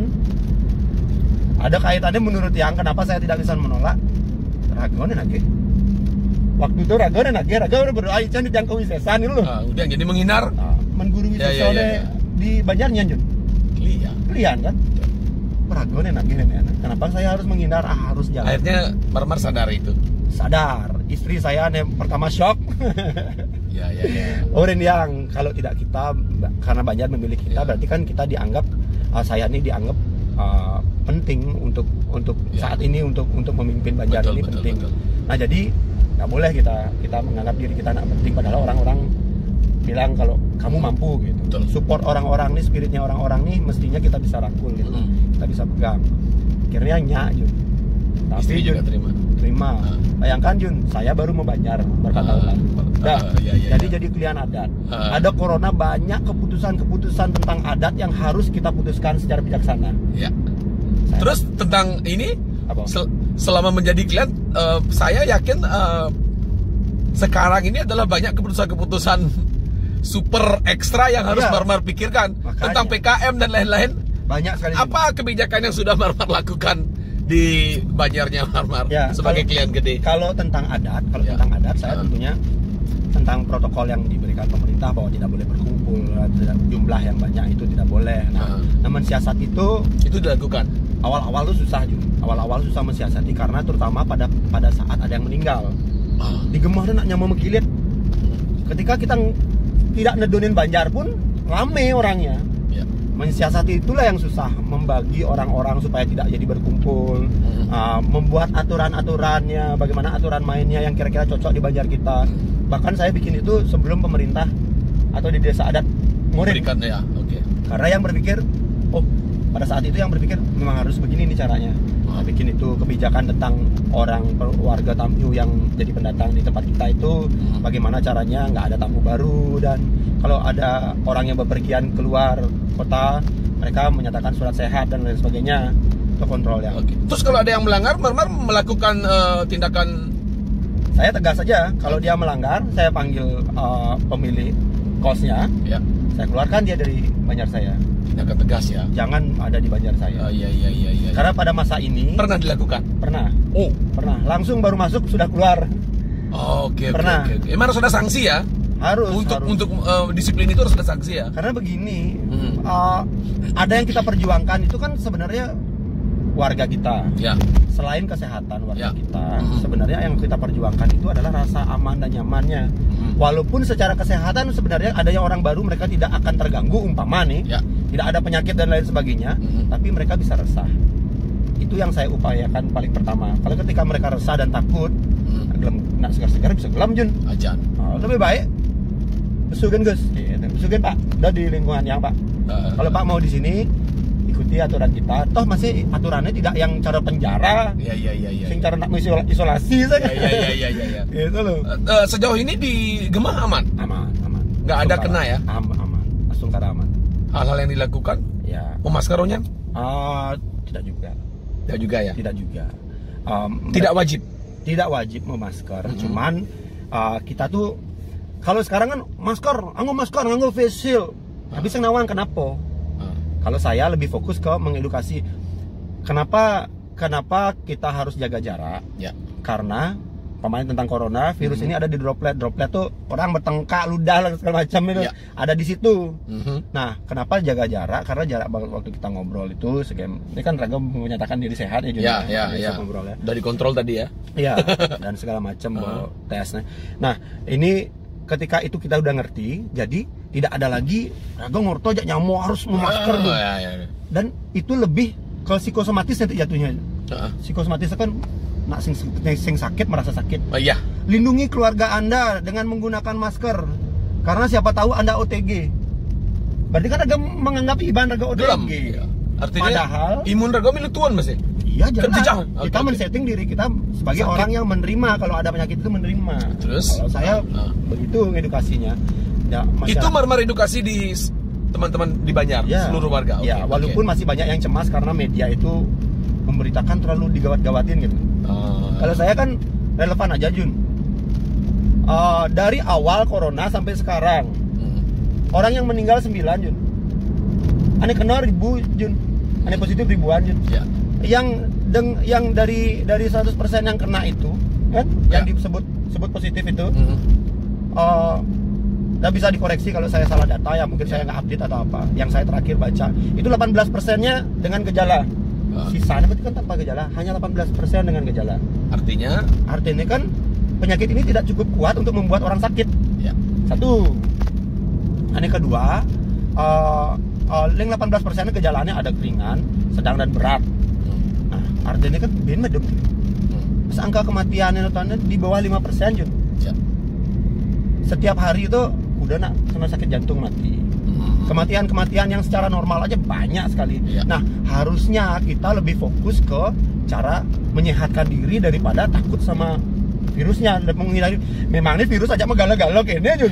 ada kaitannya menurut yang kenapa saya tidak bisa menolak. Ragon nage. Waktu itu Ragon nage, Ragon udah berdoa Ician Tijang Kewisesan itu loh. Ah, udah jadi menghindar? Nah, mengguru Ya, ya, Wisesone ya, ya. di Banjarnya Jun. Iya. Klien kan? Ragon nage nenek. Kenapa saya harus menghindar? Ah, harus jalan. Akhirnya Marmar sadar itu. Sadar, istri saya nih pertama shock. Ya, ya, ya. Orang yang kalau tidak kita karena Banjar memilih kita, Ya. berarti kan kita dianggap uh, saya ini dianggap uh, penting untuk untuk Ya. saat ini untuk untuk memimpin Banjar Betul, ini betul, penting. betul. Nah jadi nggak boleh kita kita menganggap diri kita nggak penting, padahal orang-orang bilang kalau kamu mampu gitu. Betul. Support orang-orang nih, spiritnya orang-orang nih mestinya kita bisa rangkul gitu, Mm. kita bisa pegang. Akhirnya nyak Jun. Tapi Istri juga Jun, terima. terima. Ah. Bayangkan Jun, saya baru mau Banjar bertahun-tahun Ah, lalu. Dah, ah, iya, iya, jadi iya. jadi klien adat. Ah. Ada corona, banyak keputusan-keputusan tentang adat yang harus kita putuskan secara bijaksana. Ya. Saya- Terus tentang ini, Apa? sel- selama menjadi klien, eh, saya yakin eh, sekarang ini adalah banyak keputusan-keputusan super ekstra yang harus Iya. Marmar pikirkan. Makanya. Tentang P K M dan lain-lain. banyak sekali. Jun. Apa kebijakan yang sudah Marmar lakukan di Banjarnya Marmar Ya, sebagai kalau- klien gede? Kalau tentang adat, kalau Ya. tentang adat saya Ah. tentunya tentang protokol yang diberikan pemerintah bahwa tidak boleh berkumpul, tidak, jumlah yang banyak itu tidak boleh. Nah, Ah. namun siasat itu Itu dilakukan. awal-awal tuh susah Jun. Awal-awal susah mensiasati karena terutama pada pada saat ada yang meninggal. Ah. Di Gemah tuh nak nyaman mengilit. Ketika kita ng- tidak nedonin Banjar pun rame orangnya. Ya. Mensiasati itulah yang susah, membagi orang-orang supaya tidak jadi berkumpul, Mhm. uh, membuat aturan-aturannya, bagaimana aturan mainnya yang kira-kira cocok di Banjar kita. Bahkan saya bikin itu sebelum pemerintah atau di desa adat ngurin. Berikan ya, oke. Karena yang berpikir, oh pada saat itu yang berpikir memang harus begini nih caranya. Nah, bikin itu kebijakan tentang orang per- warga tamu yang jadi pendatang di tempat kita itu Hmm. bagaimana caranya nggak ada tamu baru, dan kalau ada orang yang bepergian keluar kota mereka menyatakan surat sehat dan lain sebagainya, itu kontrol ya. Oke. Terus kalau ada yang melanggar, Marmar melakukan eh, tindakan. Saya tegas saja, kalau dia melanggar saya panggil uh, pemilik kosnya, Ya, saya keluarkan dia dari Banjar saya, tindakan tegas ya. jangan ada di Banjar saya. Oh, iya iya iya iya. Karena pada masa ini Pernah dilakukan. pernah Oh. pernah langsung baru masuk sudah keluar. Oh, oke oke Pernah. oke. oke. Emang harus ada sanksi ya? Harus Untuk harus. untuk eh, disiplin itu harus ada sanksi ya? Karena begini, Hmm. uh, ada yang kita perjuangkan itu kan sebenarnya warga kita. Ya. Selain kesehatan warga Ya. kita, Mm-hmm. sebenarnya yang kita perjuangkan itu adalah rasa aman dan nyamannya. Mm-hmm. Walaupun secara kesehatan sebenarnya ada yang orang baru mereka tidak akan terganggu umpama nih, Ya. tidak ada penyakit dan lain sebagainya, Mm-hmm. tapi mereka bisa resah. Itu yang saya upayakan paling pertama. Kalau ketika mereka resah dan takut, Mm-hmm. gelem nak segar-segar bisa gelam Jun. Ajan. Oh, lebih baik besugan Gus, gitu. Besugan Pak, udah di lingkungan yang Pak. Uh, Kalau Pak mau di sini ikuti aturan kita, toh masih aturannya tidak yang cara penjara, Iya iya iya iya. sing cara nak isola- isolasi saja. Iya iya iya iya iya. Gitu loh. Uh, sejauh ini di Gemah aman. Aman, aman. Nggak ada kena ya? Aman, aman. Langsung kada aman. Hal-hal yang dilakukan Ya. pemaskerannya Ah, tidak juga. tidak juga ya. Tidak juga. Um, Tidak wajib. tidak wajib memasker, Mm-hmm. cuman uh, kita tuh kalau sekarang kan masker, anggo masker, anggo face shield. Tapi sing nawang kenapa? Uh, Kalau saya lebih fokus ke mengedukasi kenapa kenapa kita harus jaga jarak. ya. Karena pemain tentang corona, virus Mhm. ini ada di droplet. Droplet tuh orang bertengkak, ludah dan segala macam itu Ya. ada di situ. Mhm. Nah, kenapa jaga jarak? Karena jarak banget waktu kita ngobrol itu segem. Ini kan Raga menyatakan diri sehat ya, Jun. Ya ya Jadi ya. bisa ngobrol ya. Udah dikontrol tadi ya. Iya, dan segala macam Uh. bawa tesnya. Nah, ini ketika itu kita udah ngerti, jadi tidak ada lagi Raga ngorto aja nyamuk harus memasker Oh, tuh. ya, ya. Dan itu lebih ke psikosomatis nanti jatuhnya. Uh, Psikosomatis kan nak sing, sing sakit merasa sakit. oh, iya. Lindungi keluarga Anda dengan menggunakan masker. Karena siapa tahu Anda O T G. Berarti kan Raga menganggap Iban Raga O T G. Dalam. Ya. Artinya Padahal imun Raga milu tuan masih. iya Kan jelas. jangan. Kita Oke, oke. men-setting diri kita sebagai Sakit. orang yang menerima kalau ada penyakit itu menerima. Terus? Kalau saya Ah. begitu edukasinya. Ya, Itu masyarakat- marmar edukasi di s- teman-teman di Banjar, Ya. seluruh warga. Oke, Ya, walaupun oke. masih banyak yang cemas karena media itu memberitakan terlalu digawat-gawatin gitu. Ah, Kalau saya kan relevan aja Jun. Eh, dari awal corona sampai sekarang mm, orang yang meninggal sembilan Jun. Aneh kena ribu Jun. Aneh positif ribuan Jun. ya. Yang deng, yang dari dari seratus persen yang kena itu kan yang Ya. disebut sebut positif itu Mm, eh nggak bisa dikoreksi kalau saya salah data ya, mungkin Ya. saya nggak update atau apa. Yang saya terakhir baca itu delapan belas persennya dengan gejala. Ah. Sisanya berarti kan tanpa gejala, hanya delapan belas persen dengan gejala. Artinya, Artinya kan penyakit ini tidak cukup kuat untuk membuat orang sakit. ya. Satu. Yang kedua, uh, uh, yang delapan belas persen gejalanya ada ringan, sedang dan berat. Mm, Nah, artinya kan ben medem. mm, Terus angka kematian yang tanda di bawah lima persen Jun. ya. Setiap hari itu udah nak kena sakit jantung mati. Mm, Kematian-kematian yang secara normal aja banyak sekali. Ya. Nah, harusnya kita lebih fokus ke cara menyehatkan diri daripada takut sama virusnya dan menghindari. Memang ini virus aja megalo-galo kene Jun.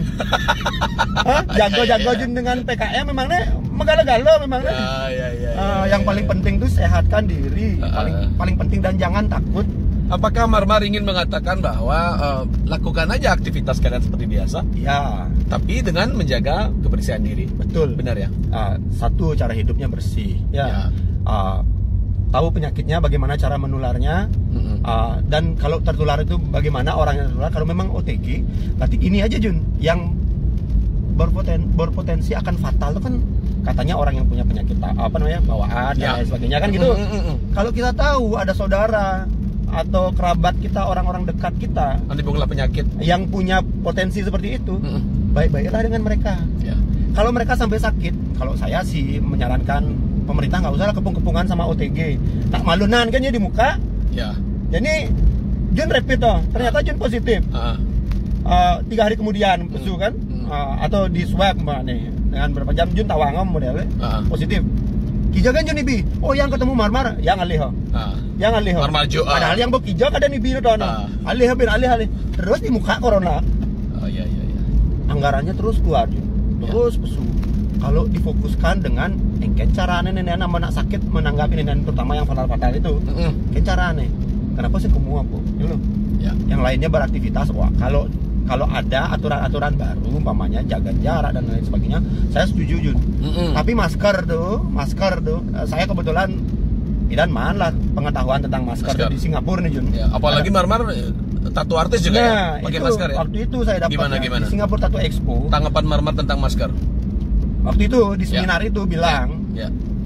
Hah? Jago-jago Jun dengan P K M memangnya megalo-galo memangnya. Ya, ya, ya, Ah, ya, yang ya, paling ya. penting tuh sehatkan diri. Ah. Paling paling penting dan jangan takut. Apakah Marmar ingin mengatakan bahwa eh, lakukan aja aktivitas kalian seperti biasa, Ya, tapi dengan menjaga kebersihan diri? betul. Benar ya? Ah, satu, cara hidupnya bersih. Ya. Ya. Ah, tahu penyakitnya, bagaimana cara menularnya. Mm-mm. Uh, dan kalau tertular itu bagaimana orang yang tertular. Kalau memang O T G, berarti ini aja Jun yang berpoten, berpotensi akan fatal itu kan katanya orang yang punya penyakit apa namanya bawaan Ya. dan lain sebagainya kan gitu. Mm-mm. Kalau kita tahu ada saudara atau kerabat kita, orang-orang dekat kita Nanti bonglah penyakit. yang punya potensi seperti itu, Mm-mm. baik-baiklah dengan mereka. Ya. Kalau mereka sampai sakit, kalau saya sih menyarankan pemerintah nggak usah lah kepung-kepungan sama O T G. Tak malunan kan ya di muka. Ya. Jadi Jun rapid toh, ternyata Jun positif. Ah. Uh, tiga hari kemudian pesu kan, Hmm. Uh, atau di swab mbak nih dengan berapa jam Jun tawangam modelnya Ah. positif. Kijagan Jun ibi, oh yang ketemu marmar, yang alih ho, Ah. yang alih ho. Marmar jo, ah. Padahal yang bekijau kada ibi itu Ah. alih bin alih alih. Terus di muka corona, Oh iya iya iya. anggarannya terus keluar Jun, terus pesu. Kalau difokuskan dengan engken carane nenek nama nak sakit menanggapi nenek terutama yang fatal-fatal itu, Mm-mm. engken carane. Kenapa sih kamu apa? Dulu. Ya. Yang lainnya beraktivitas. Wah, kalau kalau ada aturan-aturan baru umpamanya jaga jarak dan lain sebagainya, saya setuju Jun. Mm-mm. Tapi masker tuh, masker tuh, eh, saya kebetulan Idan man lah pengetahuan tentang masker, Masker. tuh di Singapura nih Jun. Ya, apalagi Marmar eh, tato artis juga Nah, ya, pakai itu, masker ya. waktu itu saya dapat Gimana, ya, gimana? di Singapura Tattoo Expo. Tanggapan Marmar tentang masker. Waktu itu di Ya. seminar itu bilang Ya.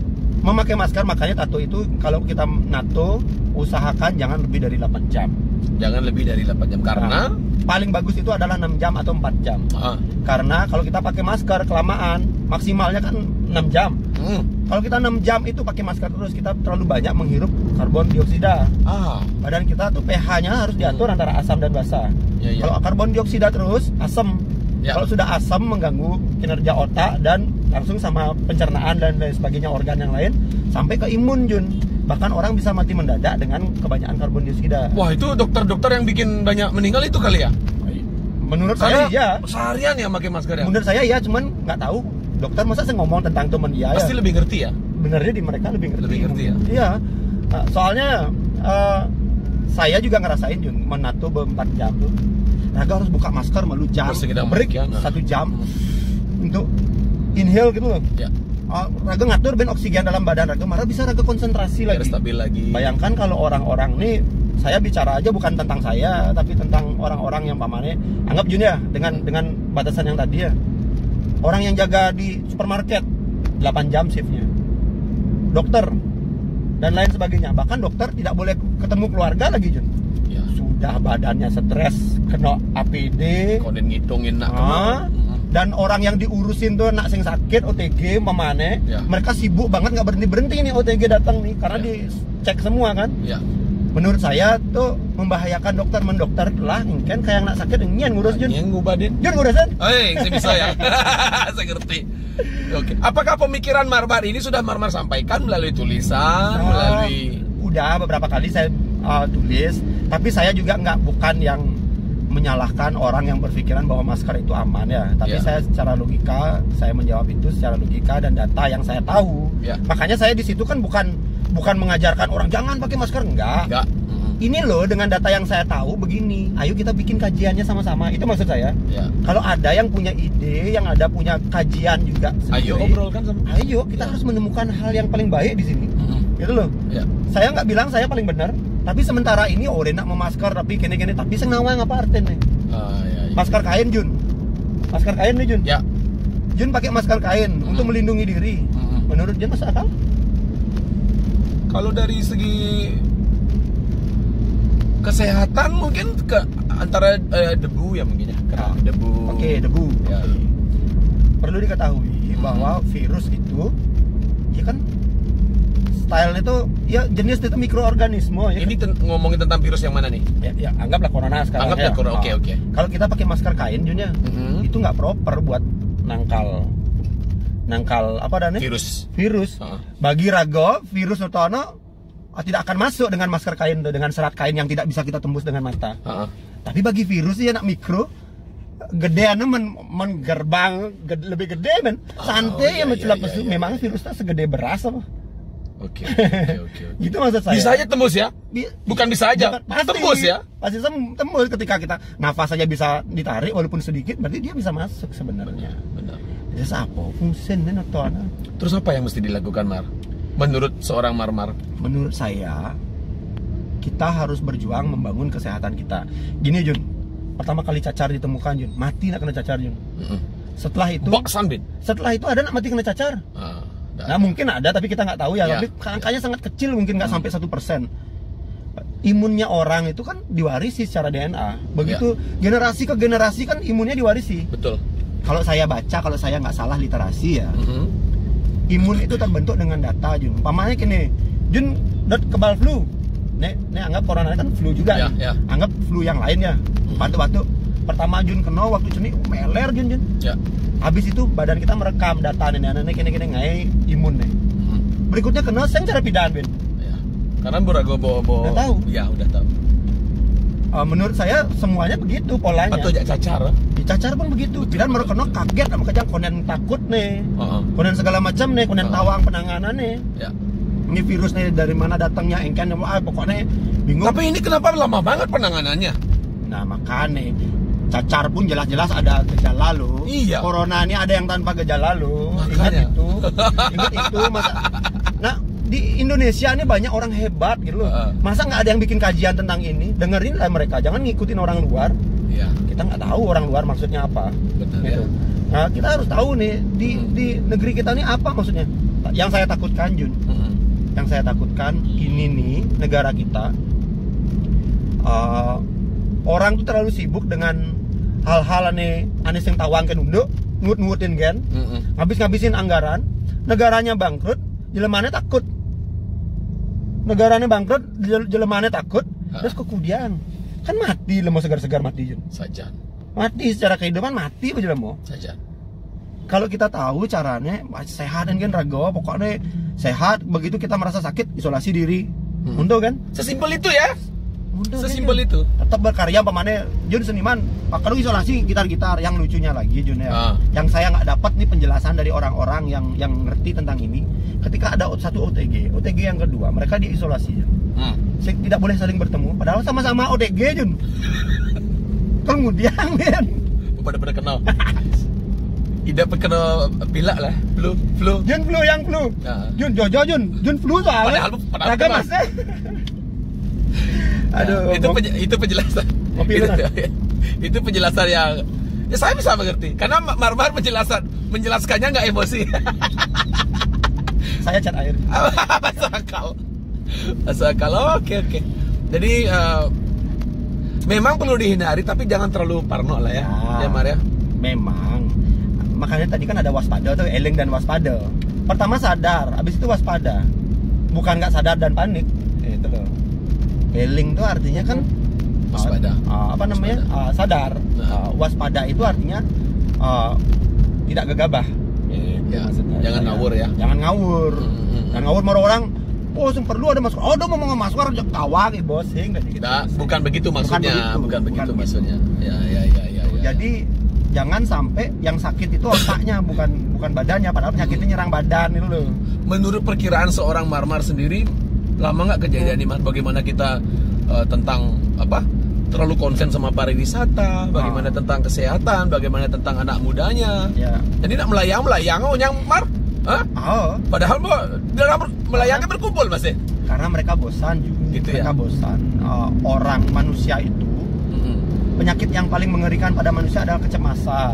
memakai masker, makanya tato itu kalau kita nato usahakan jangan lebih dari delapan jam. Jangan lebih dari delapan jam karena Nah, paling bagus itu adalah enam jam atau empat jam. ah. Karena kalau kita pakai masker kelamaan, maksimalnya kan enam jam. Hmm. Kalau kita enam jam itu pakai masker terus, kita terlalu banyak menghirup karbon dioksida. Ah. Badan kita tuh pH-nya harus diatur antara asam dan basa. Ya, ya. Kalau karbon dioksida terus, asam. Ya. Kalau sudah asam mengganggu kinerja otak dan langsung sama pencernaan dan lain sebagainya organ yang lain sampai ke imun, Jun. Bahkan orang bisa mati mendadak dengan kebanyakan karbon dioksida. Wah, itu dokter-dokter yang bikin banyak meninggal itu kali ya? Menurut Karena saya iya. seharian ya pakai masker ya? Menurut saya iya, cuman nggak tahu dokter masa saya ngomong tentang teman dia Pasti ya. lebih ngerti ya? Benernya di mereka lebih ngerti. Lebih ngerti ya? Iya. Nah, soalnya eh, saya juga ngerasain, Jun, menato empat jam tuh. Raga harus buka masker malu jam, Bersegera break mungkin, nah. satu jam untuk inhale gitu loh. Ya. Uh, Raga ngatur ben oksigen dalam badan Raga, malah bisa Raga konsentrasi Biar lagi. stabil lagi. Bayangkan kalau orang-orang nih, saya bicara aja bukan tentang saya, tapi tentang orang-orang yang pamannya. Anggap Jun ya, dengan dengan batasan yang tadi ya. Orang yang jaga di supermarket delapan jam shiftnya. Dokter dan lain sebagainya. Bahkan dokter tidak boleh ketemu keluarga lagi, Jun. Ya. Sudah badannya stres, kena A P D. Koden ngitungin nak. Ah, dan orang yang diurusin tuh nak sing sakit O T G mamane, Ya. mereka sibuk banget nggak berhenti berhenti nih O T G datang nih karena Ya. dicek semua kan. Ya. Menurut saya tuh membahayakan dokter mendokter lah, kan kayak nak sakit nyen ngurus Jun. Yang ngubadin. Jun ngurusin. Eh, saya bisa ya. Saya ngerti. Oke. Apakah pemikiran Marmar ini sudah Marmar sampaikan melalui tulisan, Oh, melalui udah beberapa kali saya uh, tulis, tapi saya juga nggak bukan yang menyalahkan orang yang berpikiran bahwa masker itu aman ya, tapi Ya. saya secara logika saya menjawab itu secara logika dan data yang saya tahu. Ya. Makanya saya di situ kan bukan bukan mengajarkan orang jangan pakai masker, enggak. enggak? Ini loh dengan data yang saya tahu begini. Ayo kita bikin kajiannya sama-sama. Itu maksud saya. Ya. Kalau ada yang punya ide, yang ada punya kajian juga Ayo sendiri, obrolkan sama. ayo kita Ya. harus menemukan hal yang paling baik di sini. Mm-mm. Gitu loh. Ya. Saya nggak bilang saya paling benar, tapi sementara ini oh enak memasker tapi gini-gini, tapi senawang apa artinya? Ah, ya, ya. Masker kain, Jun. Masker kain nih, Jun. Ya. Jun pakai masker kain Hmm. untuk melindungi diri. Mm-mm. Menurut Jun masuk akal? Kalau dari segi kesehatan mungkin ke antara eh, debu ya mungkin ya. Kena Ah. debu. Oke, debu. Ya. Oke. Perlu diketahui Hmm. bahwa virus itu ya kan style itu ya jenis itu mikroorganisme ya. Ini ten- ngomongin tentang virus yang mana nih? Ya, ya anggaplah corona sekarang. Anggaplah ya. corona, oke, Ah. oke. Kalau kita pakai masker kain, Jun ya, Mhm. itu nggak proper buat nangkal nangkal apa dan Virus. virus. Ah. Bagi Rago, virus Notono ah, tidak akan masuk dengan masker kain tuh, dengan serat kain yang tidak bisa kita tembus dengan mata. Ah, ah. Tapi bagi virus ya anak mikro gedeannya men, menggerbang gede, lebih gede men santai Oh, iya, ya mencelap iya, pesu iya, memang iya. virusnya segede beras apa Oke, oke, oke. oke. gitu maksud saya. Bisa aja tembus ya? Bi- Bukan bisa aja, bukan- pasti, tembus ya? pasti sem- tembus ketika kita nafas saja bisa ditarik walaupun sedikit, berarti dia bisa masuk sebenarnya. Benar. Terus apa fungsinya atau apa? Terus apa yang mesti dilakukan, Mar? Menurut seorang Marmar? Menurut saya kita harus berjuang membangun kesehatan kita. Gini Jun, pertama kali cacar ditemukan Jun, mati nak kena cacar Jun. Mm-mm. Setelah itu, Bak sambit. setelah itu ada nak mati kena cacar. Ah, dah. Nah mungkin ada tapi kita nggak tahu ya, Ya. tapi angkanya sangat kecil, mungkin nggak sampai satu persen. Imunnya orang itu kan diwarisi secara D N A. Begitu generasi ke generasi kan imunnya diwarisi. Betul. Kalau saya baca, kalau saya nggak salah literasi ya, Mhm. imun itu terbentuk dengan data Jun. Pamannya gini, Jun dot kebal flu. Nek, nek anggap corona kan flu juga. Ya, nih. ya. Anggap flu yang lain ya. Batuk-batuk. Pertama Jun kena waktu sini meler Jun Jun. Ya. Habis itu badan kita merekam data nih, nih, kini kini ngai imun nih. Mhm. Berikutnya kena seng cara pidan Ben. Ya. Karena Burago bo, bo. Udah tahu. Ya, udah tahu. Uh, menurut saya semuanya begitu polanya. Atau jak cacar. Dicacar pun begitu. Pidan baru kena kaget sama kejang konen takut nih. Heeh. Konen segala macam nih, konen Ah. tawang penanganan nih. Ya. Ini virus nih dari mana datangnya, engkan ah, pokoknya bingung. Tapi ini kenapa lama banget penanganannya? Nah makanya cacar pun jelas-jelas ada gejala lo. Iya. Corona ini ada yang tanpa gejala lo. Ingat Makanya. itu. Ingat itu masa. Nah di Indonesia ini banyak orang hebat gitu loh. Uh. Masa nggak ada yang bikin kajian tentang ini? Dengerin lah mereka, jangan ngikutin orang luar. Iya. Kita nggak tahu orang luar maksudnya apa. Betul Gitu. ya. Nah kita harus tahu nih di Hmm. di negeri kita ini apa maksudnya. yang saya takutkan Jun, Mm-mm. yang saya takutkan ini nih negara kita, uh, orang tuh terlalu sibuk dengan hal-hal aneh aneh yang tawang kan unduk, ngut-ngutin kan, Mm-mm. ngabis-ngabisin anggaran, negaranya bangkrut, jelemane takut, negaranya bangkrut, jel- jelemane takut, Ah. terus kemudian kan mati lemo segar-segar mati Jun, Saja, mati secara kehidupan mati aja lemo. saja. Kalau kita tahu caranya sehat dan kan raga, pokoknya sehat, begitu kita merasa sakit isolasi diri, Hmm. mundo kan? Sesimpel itu ya. Mundo, Sesimpel kan? itu. Tetap berkarya pemane Jun seniman, kalau isolasi gitar-gitar. Yang lucunya lagi Jun ya, Ah. yang saya nggak dapat nih penjelasan dari orang-orang yang yang ngerti tentang ini. Ketika ada satu O T G, O T G yang kedua, mereka diisolasi Jun. Hmm. Tidak boleh saling bertemu, padahal sama-sama O T G Jun. Kemudian men, Pada-pada kenal. Tidak kena pilak lah, flu, flu. Jun flu yang flu, Ah. Jun Jojo Jun, Jun flu soalnya. Padahal- padahal Raga kenal. mas. Aduh, Ya, itu ngom- penje- itu penjelasan. Ngopi itu, benar. itu penjelasan yang ya saya bisa mengerti karena Marmar penjelasan menjelaskannya nggak emosi. saya cat air. Masuk akal. Masuk akal. Oke oke. Jadi eh, memang perlu dihindari tapi jangan terlalu parno lah ya. Ya. Ya Mar ya. Memang. Makanya tadi kan ada waspada tuh, eling dan waspada. Pertama sadar, habis itu waspada. Bukan nggak sadar dan panik. Eh, itu loh. Eling tuh artinya kan Waspada. uh, apa namanya? Uh, sadar. Nah. Uh, waspada itu artinya uh, tidak gegabah. Itu Ya, maksudnya. jangan ngawur ya. Jangan ngawur. Hmm. Jangan ngawur mau orang. Oh, sem perlu ada masuk. Oh, udah mau masuk orang tawang eh bos, hing gitu. Nah, bukan begitu maksudnya, begitu, bukan, begitu bukan maksudnya. Ya ya ya ya. ya. Jadi jangan sampai yang sakit itu otaknya, bukan bukan badannya, padahal penyakitnya nyerang badan itu loh. Menurut perkiraan seorang Marmar sendiri, lama nggak kejadian nih Mar? Bagaimana kita eh, tentang apa? Terlalu konsen sama pariwisata, bagaimana Ah. tentang kesehatan, bagaimana tentang anak mudanya. Ya. Jadi nak melayang melayang oh yang Mar? Hah? Oh, Padahal mau dalam melayangnya berkumpul Mas ya? karena mereka bosan juga. Gitu mereka ya? bosan. Uh, orang manusia itu Mm-mm. penyakit yang paling mengerikan pada manusia adalah kecemasan.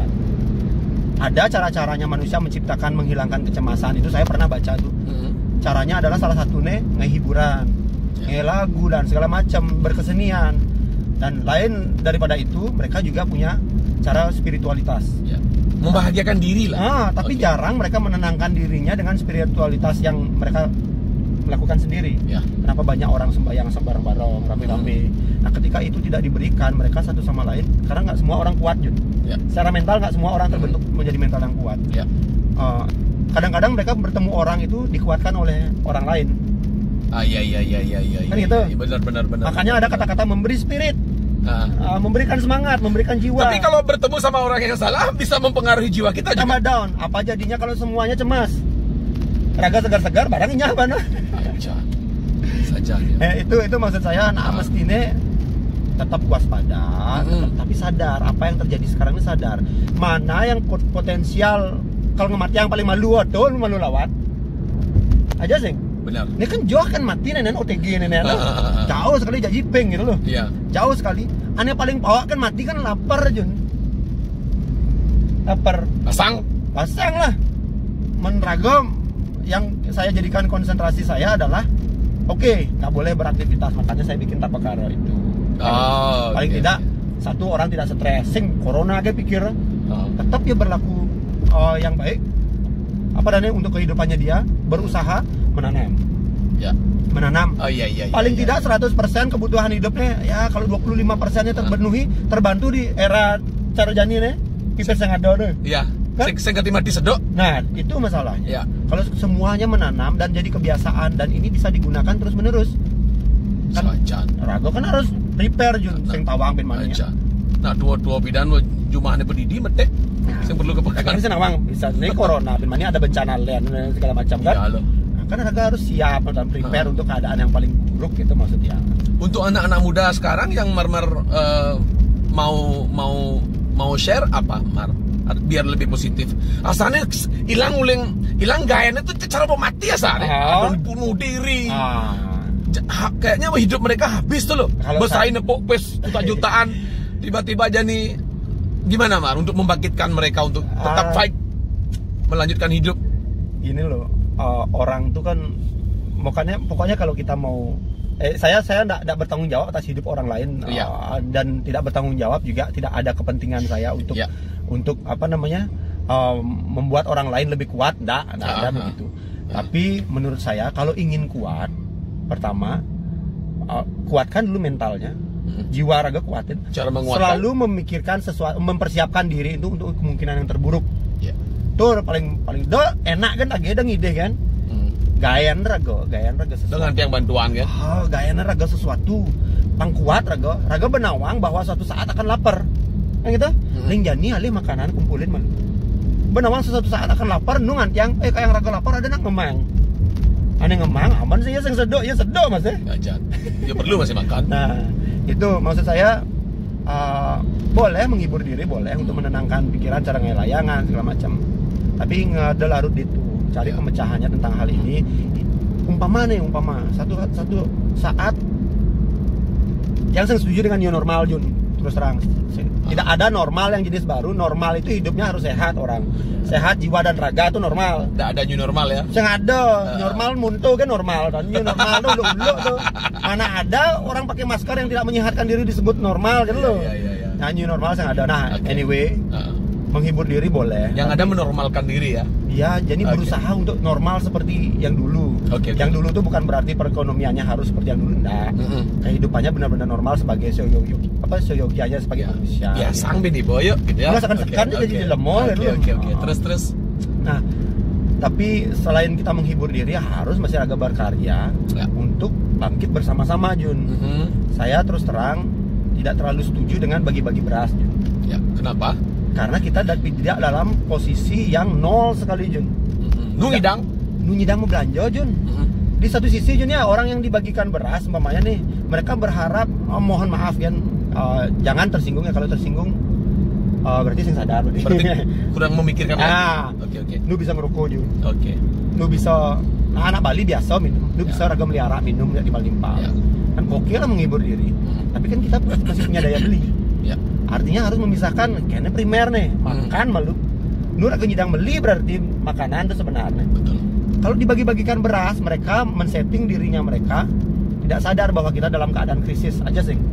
Ada cara-caranya manusia menciptakan menghilangkan kecemasan, itu saya pernah baca tuh. Mm-mm. Caranya adalah salah satunya ngehiburan, Ya. nge lagu dan segala macam, berkesenian. Dan lain daripada itu, mereka juga punya cara spiritualitas. Ya. Membahagiakan diri lah. Ah, tapi Oke. jarang mereka menenangkan dirinya dengan spiritualitas yang mereka lakukan sendiri. Ya. Kenapa banyak orang sembahyang bareng-bareng, rame-rame. Nah, ketika itu tidak diberikan mereka satu sama lain, karena nggak semua orang kuat, Jun. Ya. Secara mental nggak semua orang terbentuk menjadi mental yang kuat. Ya. Ah, kadang-kadang mereka bertemu orang itu dikuatkan oleh orang lain. Ah iya iya iya iya iya. Kan iya, gitu. iya, benar benar benar. Makanya ada kata-kata memberi spirit, Ah. ah, memberikan semangat, memberikan jiwa. Tapi kalau bertemu sama orang yang salah bisa mempengaruhi jiwa kita tambah juga. down, apa jadinya kalau semuanya cemas? Raga segar-segar, barangnya mana? Saja. Saja. Ya. Eh, itu itu maksud saya, nah Ah. mestinya tetap waspada, Mm-mm. tetap, tapi sadar apa yang terjadi sekarang ini, sadar mana yang pot- potensial. Kalau ngemati yang paling malu tuh malu lawat aja sih. Benar. Ini kan jauh kan mati nenek O T G nenek Ah, ah, ah, ah. jauh sekali jadi peng gitu loh, Iya. jauh sekali. Aneh paling bawa kan mati kan lapar Jun, lapar Pasang. pasang lah. Menragam yang saya jadikan konsentrasi saya adalah oke, nggak boleh beraktivitas, makanya saya bikin tapakara itu. Oh, Paling oke, tidak oke. satu orang tidak stres, sing corona aja pikir, Oh. tetap dia berlaku uh, yang baik. Apa namanya untuk kehidupannya dia, berusaha menanam, Ya. menanam. Oh iya iya. iya, Paling iya. tidak seratus persen kebutuhan hidupnya, ya kalau dua puluh lima persennya terpenuhi, terbantu di era cara jani nih, pipes yang ada deh. Iya. Kan? Sing sing mati sedok. Nah, itu masalahnya. Ya. Kalau semuanya menanam dan jadi kebiasaan dan ini bisa digunakan terus-menerus. Kan Saja. Rago kan harus prepare Jun, Nah, sing tawang ben Saja. mananya. Nah, dua-dua bidan lo jumahane pendidi medek. Sing perlu Kan kepegangan. bisa nawang, bisa nih corona, ben mananya ada bencana lain dan segala macam kan. Iya loh. Nah, kan Raga harus siap dan prepare Ah. untuk keadaan yang paling buruk itu maksudnya. Untuk anak-anak muda sekarang yang Marmar eh, mau mau mau share apa Mar? Biar lebih positif. Asalnya hilang uling hilang gayanya itu cara pemati asalnya. Ah. Atau bunuh diri. Ah. Ja- ha- kayaknya hidup mereka habis tuh loh. Kalau Bersaing sa- nepok pes juta-jutaan. Tiba-tiba jadi gimana Mar untuk membangkitkan mereka untuk tetap Ah. fight melanjutkan hidup. Gini loh, uh, orang tuh kan pokoknya pokoknya kalau kita mau eh, saya saya tidak tidak bertanggung jawab atas hidup orang lain, ya. uh, dan tidak bertanggung jawab juga tidak ada kepentingan saya untuk ya. untuk apa namanya um, membuat orang lain lebih kuat, tidak tidak ada begitu. Tapi menurut saya kalau ingin kuat, pertama uh, kuatkan dulu mentalnya, hmm. jiwa raga kuatin. Cara menguatkan? Selalu memikirkan sesuatu, mempersiapkan diri itu untuk kemungkinan yang terburuk. Ya. Tuh paling paling do enak kan lagi ada ngide kan. Hmm. Gayan raga, gayan raga sesuatu. Dengan tiang bantuan kan? Oh, gayan raga sesuatu. Pang kuat raga, raga benawang bahwa suatu saat akan lapar. Kan gitu? Hmm. Ling jani alih makanan kumpulin malu. Benawang sesuatu saat akan lapar, nungan tiang eh kayak raga lapar ada nak ngemang. Aneh ngemang aman sih ya sing sedok, ya sedok Mas ya. Gajah. Dia perlu masih makan. Nah, itu maksud saya uh, boleh menghibur diri, boleh untuk menenangkan pikiran, cara ngelayangan segala macam. Tapi ngedel larut itu, cari ya. Pemecahannya tentang hal ini. Umpama nih, umpama satu satu saat yang saya setuju dengan new normal Jun, terus terang tidak ada normal yang jenis baru. Normal itu hidupnya harus sehat orang, sehat jiwa dan raga itu normal. Tidak ada new normal ya? Yang ada normal muntu kan normal dan new normal tuh ulu tuh. Mana ada orang pakai masker yang tidak menyehatkan diri disebut normal kan lo? Ya, ya, ya. Nah new normal yang ada. Nah okay. Anyway, uh. menghibur diri boleh. Yang tapi, ada menormalkan diri ya? Iya, jadi okay. berusaha untuk normal seperti yang dulu. Okay, okay. Yang dulu tuh bukan berarti perekonomiannya harus seperti yang dulu, enggak. Mm-hmm. Kehidupannya benar-benar normal sebagai seyogi apa seyogianya sebagai ya. Manusia. Biasa gitu. Bini boyok gitu ya. Enggak sekan-sekan okay, jadi okay. lemah Oke gitu. oke oke. Terus terus. Nah, tapi selain kita menghibur diri harus masih agak berkarya ya. Untuk bangkit bersama-sama Jun. Mm-hmm. Saya terus terang tidak terlalu setuju dengan bagi-bagi beras Jun. Ya, kenapa? Karena kita tidak dalam posisi yang nol sekali Jun. Mm-hmm. Nu ngidang, nu ngidang mau belanja Jun. Mm-hmm. Di satu sisi Jun ya orang yang dibagikan beras, umpamanya nih, mereka berharap oh, mohon maaf kan, uh, jangan tersinggung ya, kalau tersinggung uh, berarti saya sadar berarti. Berarti kurang memikirkan lagi. Ah, oke okay, oke. Okay. Nu bisa merokok Jun. Oke. Okay. Nu bisa, nah anak Bali biasa minum, nu ya. Bisa raga melihara minum di Balimpal. Ya. Kan oke lah menghibur diri. Hmm. Tapi kan kita masih punya daya beli. Ya. Artinya harus memisahkan kayaknya primer nih, makan hmm. malu. Nur akan nyidang beli berarti makanan itu sebenarnya. Betul. Kalau dibagi-bagikan beras, mereka men-setting dirinya mereka tidak sadar bahwa kita dalam keadaan krisis aja sih.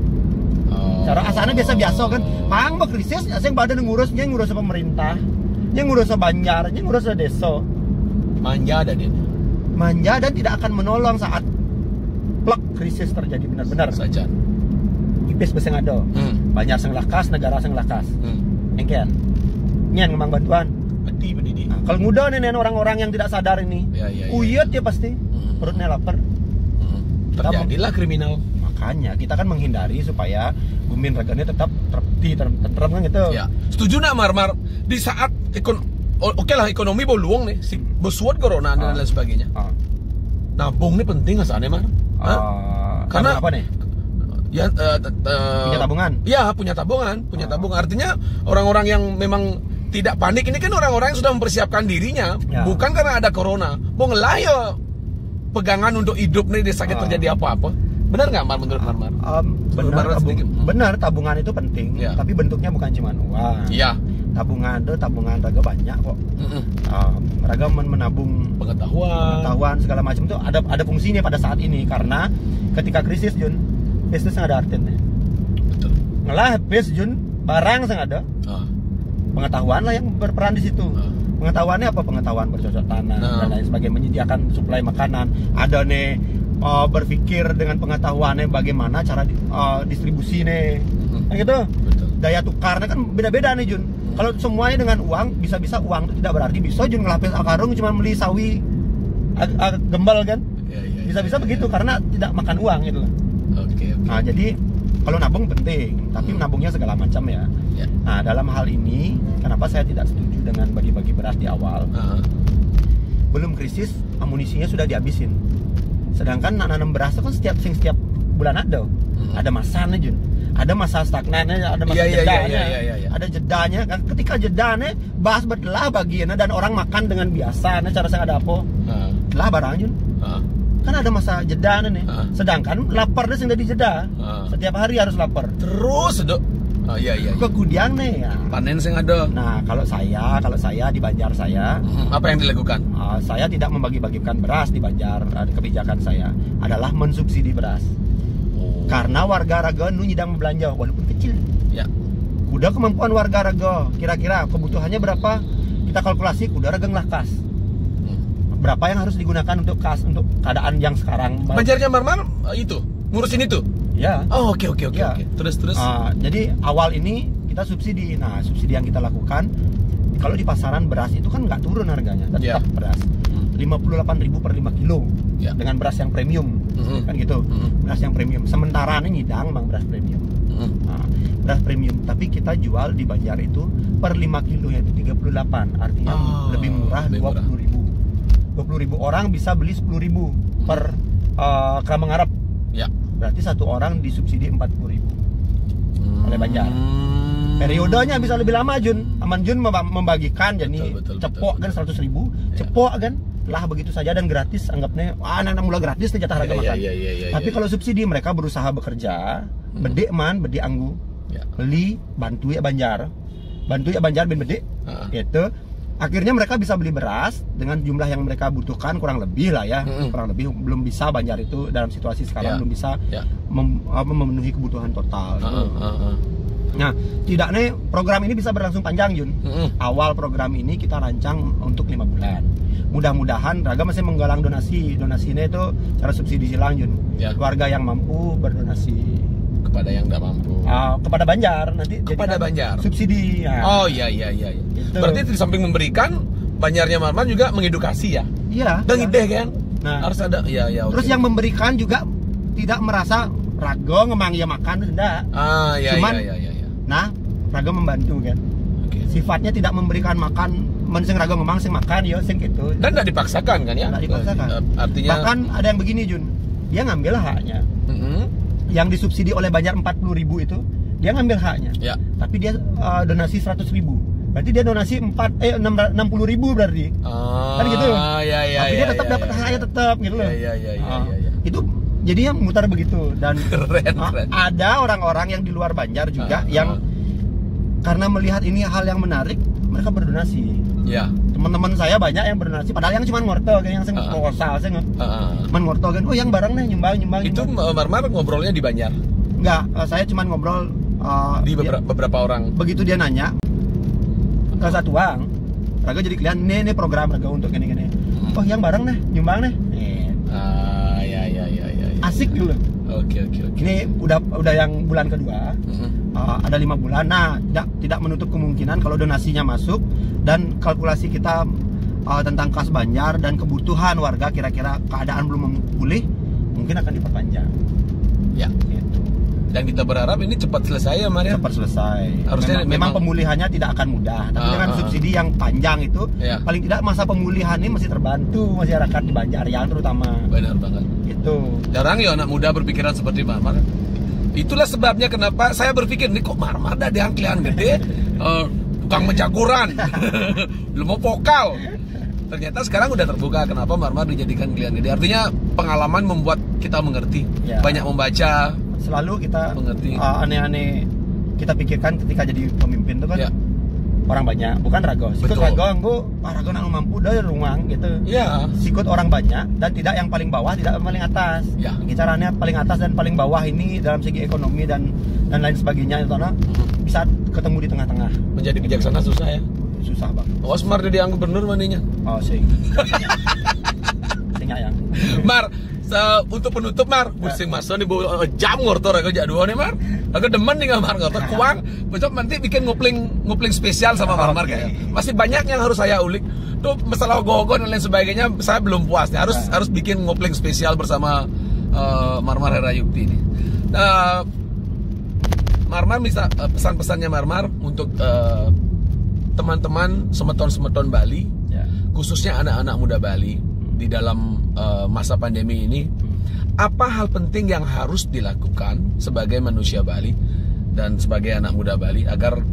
Oh. Cara asalnya biasa-biasa kan, pang krisis, asing badan ngurusnya ngurus pemerintah, yang ngurus banjar, yang ngurus desa. Manja ada dia. Manja dan tidak akan menolong saat plek krisis terjadi benar-benar. Saja. Ipis beseng ada, hmm. banyak seng lakas, negara seng lakas, hmm. engkian, nyen ngembang bantuan. Bedi bedi. Nah, kalau muda nih orang-orang yang tidak sadar ini, ya, ya, uyut ya, ya pasti, hmm. perutnya lapar. Hmm. Terjadilah kriminal. Makanya kita kan menghindari supaya bumin regane tetap terti tentrem kan gitu. Ya. Setuju nak Marmar di saat ekon oke okay lah ekonomi boluang nih, si besuat corona dan lain sebagainya. Ah. Nabung nih penting asalnya Mar. Ah. Karena apa nih? Ya, uh, uh, punya tabungan. Ya, punya tabungan, punya oh. tabungan. Artinya orang-orang yang memang tidak panik ini kan orang-orang yang sudah mempersiapkan dirinya, ya. Bukan karena ada corona. Mau ngelayo pegangan untuk hidup nih di sakit oh. terjadi apa-apa. Benar nggak Mar menurut Marmar? Um, benar, tabung, benar tabungan itu penting, ya. Tapi bentuknya bukan cuma uang. Iya. Tabungan tuh tabungan raga banyak kok. Mm-hmm. um, raga menabung pengetahuan, pengetahuan segala macam itu ada ada fungsinya pada saat ini karena ketika krisis Jun, bisnis nggak ada artinya. Betul. Ngelah bis Jun, barang nggak ada. Ah. Pengetahuan lah yang berperan di situ. Ah. Pengetahuannya apa? Pengetahuan bercocok tanam nah. dan lain sebagainya, menyediakan suplai makanan. Ada nih uh, berpikir dengan pengetahuannya bagaimana cara uh, distribusi nih, hmm. kan gitu. Betul. Daya tukarnya kan beda-beda nih Jun. Hmm. Kalau semuanya dengan uang, bisa-bisa uang itu tidak berarti bisa Jun ngelapis akarung cuma beli sawi ag- ag- gembal kan. Ya, ya, bisa-bisa ya, begitu ya. Karena tidak makan uang gitu loh. Oke, oke. Nah, jadi kalau nabung penting, tapi hmm. menabungnya segala macam ya. ya. Nah, dalam hal ini, kenapa saya tidak setuju dengan bagi-bagi beras di awal? Uh-huh. Belum krisis, amunisinya sudah dihabisin. Sedangkan nanam beras itu kan setiap setiap bulan ada. Hmm. Ada masanya, Jun. Ada masa stagnannya, ada masa yeah, jedanya. Yeah, yeah, yeah, yeah. Ada jedanya kan. Ketika jedanya, bahas belah bagiannya dan orang makan dengan biasa. Nah, cara saya ada apa? Uh-huh. Lah barang, Jun. Uh-huh. Kan ada masa jeda nih. Uh. Sedangkan lapar dia sudah di jeda. Uh. Setiap hari harus lapar. Terus, Dok. Oh iya iya. Ke Kudiang nih ya. Panen sing ada. Nah, kalau saya, kalau saya di Banjar saya, Hmm, apa yang dilakukan? uh, saya tidak membagi-bagikan beras di Banjar. Uh, kebijakan saya adalah mensubsidi beras. Oh. Karena warga Raga nu nyidang belanja walaupun kecil. Ya. Kuda kemampuan warga Raga, kira-kira kebutuhannya berapa? Kita kalkulasi kuda Raga lah kas. Berapa yang harus digunakan untuk kas untuk keadaan yang sekarang? Banjarnya Marmar itu ngurusin itu. Ya. Oh oke oke oke Ya. oke. Terus terus. Uh, jadi awal ini kita subsidi. Nah, subsidi yang kita lakukan kalau di pasaran beras itu kan nggak turun harganya, tetap Ya. beras lima puluh delapan ribu per lima kilo Ya. dengan beras yang premium, Mhm. kan gitu. Mhm. Beras yang premium. Sementara ini nyidang bang beras premium. Hmm. Nah, beras premium, tapi kita jual di Banjar itu per lima kilo yaitu tiga puluh delapan, artinya Oh, lebih murah lebih dua puluh ribu. dua puluh ribu orang bisa beli sepuluh ribu per uh, Keramang Arab. Ya. Berarti satu orang disubsidi empat puluh ribu oleh Banjar. Hmm. Periodenya bisa lebih lama Jun. Aman Jun memba- membagikan jadi Betul, betul, cepok betul, kan betul. seratus ribu, Ya. cepok kan lah begitu saja dan gratis anggapnya wah anak-anak mula gratis nih jatah harga Ya, makan. ya, ya, ya, Tapi ya, kalau subsidi mereka berusaha bekerja, bedek man, bedek anggu, Ya. beli bantu ya Banjar. Bantu ya Banjar ben bedek. Ah. Gitu. Akhirnya mereka bisa beli beras dengan jumlah yang mereka butuhkan kurang lebih lah ya. Mm-mm. Kurang lebih belum bisa Banjar itu dalam situasi sekarang Ya. belum bisa Ya. mem- apa, memenuhi kebutuhan total. Ah, ah, ah, ah. Nah, tidak nih program ini bisa berlangsung panjang Jun. Mm-mm. Awal program ini kita rancang untuk lima bulan. Mudah-mudahan Raga masih menggalang donasi. Donasinya itu cara subsidi silang Jun. Ya. Warga yang mampu berdonasi Kepada yang tidak mampu. uh, kepada Banjar nanti Kepada jadikan Banjar. subsidi. Ya. Oh iya iya iya. iya. Gitu. Berarti di samping memberikan, Banjarnya Marmar juga mengedukasi ya. Iya. Dan ide kan? Nah. Harus ada. Iya iya. oke. Terus yang memberikan juga tidak merasa Raga ngemang ya makan enggak. Ah iya Cuman- iya iya iya. Nah, Raga membantu kan. Oke. Sifatnya tidak memberikan makan men sing Raga ngemang sing makan yo sing gitu. Dan tidak dipaksakan kan ya? Nggak dipaksakan. Eh, Artinya. Bahkan ada yang begini Jun, dia ngambil haknya. Mm-mm. Yang disubsidi oleh Banjar empat puluh ribu itu, dia ngambil haknya. Ya. Tapi dia uh, donasi seratus ribu. Berarti dia donasi empat eh enam puluh ribu berarti. Ah, Kan gitu. ya, ya, Tapi ya, dia tetap ya, dapat ya. haknya tetap gitu loh. Ya, ya, ya, ya, Ah, ya, ya. Itu jadinya mutar begitu dan Keren, ah, keren. ada orang-orang yang di luar Banjar juga Ah, yang ah. karena melihat ini hal yang menarik, mereka berdonasi. Ya. Teman-teman saya banyak yang berdonasi, padahal yang cuma ngorto kan yang sing Ah. proposal sing Ah, ah. man ngorto kan, oh yang barang nih nyumbang nyumbang. Itu nyumbang. Marmar ngobrolnya di Banjar. Enggak, eh, saya cuma ngobrol uh, Di dia- beberapa, beberapa orang. begitu dia nanya ke satu uang, Raga jadi kelihatan nih nih program Raga untuk gini-gini. Hmm. Oh yang barang nih nyumbang nih. Eh, Ah, ya, ya, ya, ya, ya. asik gitu loh. Oke, oke, oke. Ini udah udah yang bulan kedua. Mhm. Uh, ada lima bulan. Nah, tidak tidak menutup kemungkinan kalau donasinya masuk dan kalkulasi kita uh, tentang kas Banjar dan kebutuhan warga kira-kira keadaan belum pulih, mungkin akan diperpanjang. Ya. Gitu. Dan kita berharap ini cepat selesai ya, Mar ya. Cepat selesai. Harusnya memang, memang memang- pemulihannya tidak akan mudah, tapi Ah, dengan ah, subsidi yang panjang itu, Ya. paling tidak masa pemulihan ini masih terbantu masyarakat di Banjar yang terutama. Benar banget. Itu. Jarang ya anak muda berpikiran seperti Marmar. Itulah sebabnya kenapa saya berpikir nih kok Marmar dah dia kelian gede, eh, tukang menjaguran, belum mau vokal. Ternyata sekarang udah terbuka kenapa Marmar dijadikan kelian gede. Artinya pengalaman membuat kita mengerti, Ya. banyak membaca. Selalu kita Mengerti. uh, aneh-aneh kita pikirkan ketika jadi pemimpin itu kan Ya. orang banyak, bukan Rago. Sikut Betul. Rago, engko ah Rago nak mampu dari ruang gitu. Ya. Sikut orang banyak dan tidak yang paling bawah, tidak yang paling atas. Ya. Ini caranya paling atas dan paling bawah ini dalam segi ekonomi dan dan lain sebagainya itu nah, bisa ketemu di tengah-tengah. Menjadi bijaksana susah ya. Susah banget. Oh, Smart dia dianggap bener maninya. Oh, sing. Sing nyayang. Mar, se- untuk penutup Mar, pusing masuk nih bu eh, jam ngortor aku jak dua nih Mar. Aku demen nih nggak Mar ngortor kuang. Besok nanti bikin ngupling ngupling spesial sama Marmar Oke. kayak. Masih banyak yang harus saya ulik. Tuh masalah gogo dan lain sebagainya saya belum puas nih. Harus Nah. harus bikin ngupling spesial bersama eh, Marmar Herayukti ini. Nah, Marmar bisa eh, pesan-pesannya Marmar untuk eh, teman-teman semeton-semeton Bali, Ya. khususnya anak-anak muda Bali di dalam uh, masa pandemi ini, apa hal penting yang harus dilakukan sebagai manusia Bali dan sebagai anak muda Bali agar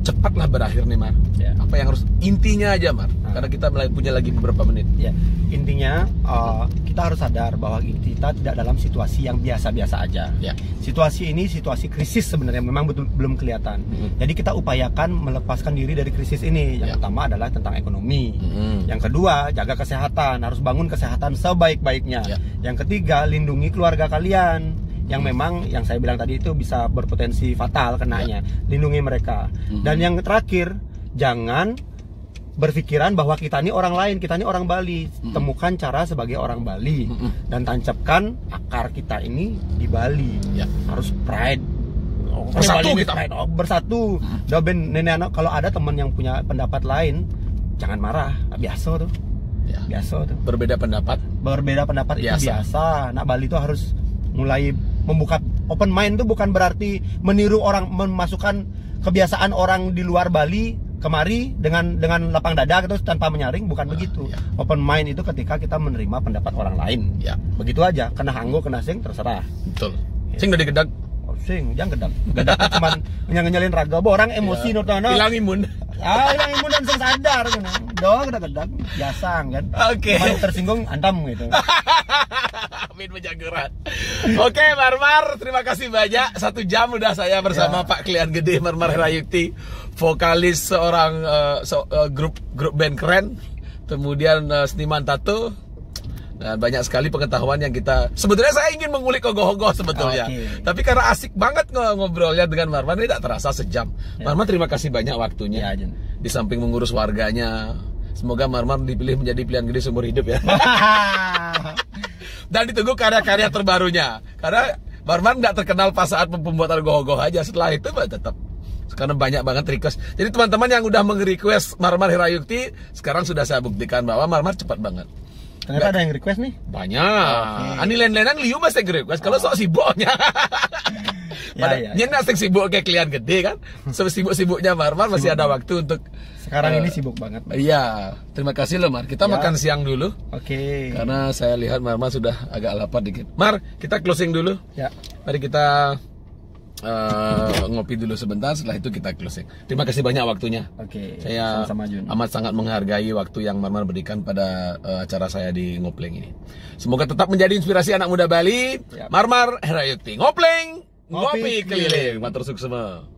cepatlah berakhir nih Mar. Ya. Apa yang harus intinya aja Mar? Nah. Karena kita mulai punya lagi beberapa menit. Ya, intinya uh, kita harus sadar bahwa kita tidak dalam situasi yang biasa-biasa aja. Ya. Situasi ini situasi krisis sebenarnya, memang betul, belum kelihatan. Mm-hmm. Jadi kita upayakan melepaskan diri dari krisis ini. Yang Ya. pertama adalah tentang ekonomi. Mm-hmm. Yang kedua, jaga kesehatan, harus bangun kesehatan sebaik-baiknya. Ya. Yang ketiga, lindungi keluarga kalian yang memang yang saya bilang tadi itu bisa berpotensi fatal kenanya. Lindungi mereka. Mm-hmm. Dan yang terakhir, jangan berpikiran bahwa kita ini orang lain, kita ini orang Bali. Mm-hmm. Temukan cara sebagai orang Bali. Mm-hmm. Dan tancapkan akar kita ini di Bali. Ya. Harus pride. Oh, Bersatu Bali ini kita. pride. Oh, bersatu. Mm-hmm. Udah ben nenek anak kalau ada teman yang punya pendapat lain, jangan marah. Biasa tuh. Ya. Biasa tuh. Berbeda pendapat. Berbeda pendapat Biasa. itu biasa. Nah, Bali itu harus mulai membuka open mind tuh bukan berarti meniru orang, memasukkan kebiasaan orang di luar Bali kemari dengan dengan lapang dada gitu tanpa menyaring, bukan Ah, begitu. ya. Open mind itu ketika kita menerima pendapat orang lain. Ya. Begitu aja, kena hanggo, kena sing terserah. Betul. Sing dari gedag. Oh, sing jangan gedang. Gedang itu cuman nyanyelin raga, orang emosi Ya. notana. Hilang imun. Ah, hilang imun dan sing sadar gitu. Doang gedang-gedang biasa kan. Oke. Cuman tersinggung antam gitu. Amin menjagoran. Oke Marmar, terima kasih banyak. Satu jam udah saya bersama Ya. Pak Klian Gede Marmar Herayukti, vokalis seorang uh, so, uh, grup grup band keren, kemudian uh, seniman tato. Dan banyak sekali pengetahuan yang kita, sebetulnya saya ingin mengulik ogoh-ogoh sebetulnya. Oke. Tapi karena asik banget ng- ngobrolnya dengan Marmar, ini tidak terasa sejam. Ya. Marmar terima kasih banyak waktunya. Ya, Jen. Di samping mengurus warganya, semoga Marmar dipilih menjadi pilihan gede seumur hidup ya. Dan ditunggu karya-karya terbarunya. Karena Marmar nggak terkenal pas saat pembuatan goh-goh aja. Setelah itu bah, tetap. Karena banyak banget request. Jadi teman-teman yang udah nge-request Marmar Herayukti, sekarang sudah saya buktikan bahwa Marmar cepat banget. Ternyata ada yang request nih. Banyak. Oke. Ani len-lenan liu masih request. Kalau sok sibuknya. Ya, Pada ya, nyen asik sibuk kayak klien gede kan. Sibuk-sibuknya Marmar masih ada waktu untuk Sekarang eh, ini sibuk banget. Iya, terima kasih loh Mar. Kita Ya. makan siang dulu. Oke. Karena saya lihat Marmar sudah agak lapar dikit. Mar, kita closing dulu. Ya. Mari kita eh, ngopi dulu sebentar. Setelah itu kita closing. Terima kasih banyak waktunya. Oke. Saya Sama-sama, Jun. amat sangat menghargai waktu yang Marmar berikan pada eh, acara saya di Ngopleng ini. Semoga tetap menjadi inspirasi anak muda Bali. Ya. Marmar Herayukti. Ngopleng, Ngopi ngopi keliling. keliling. Matur suksema.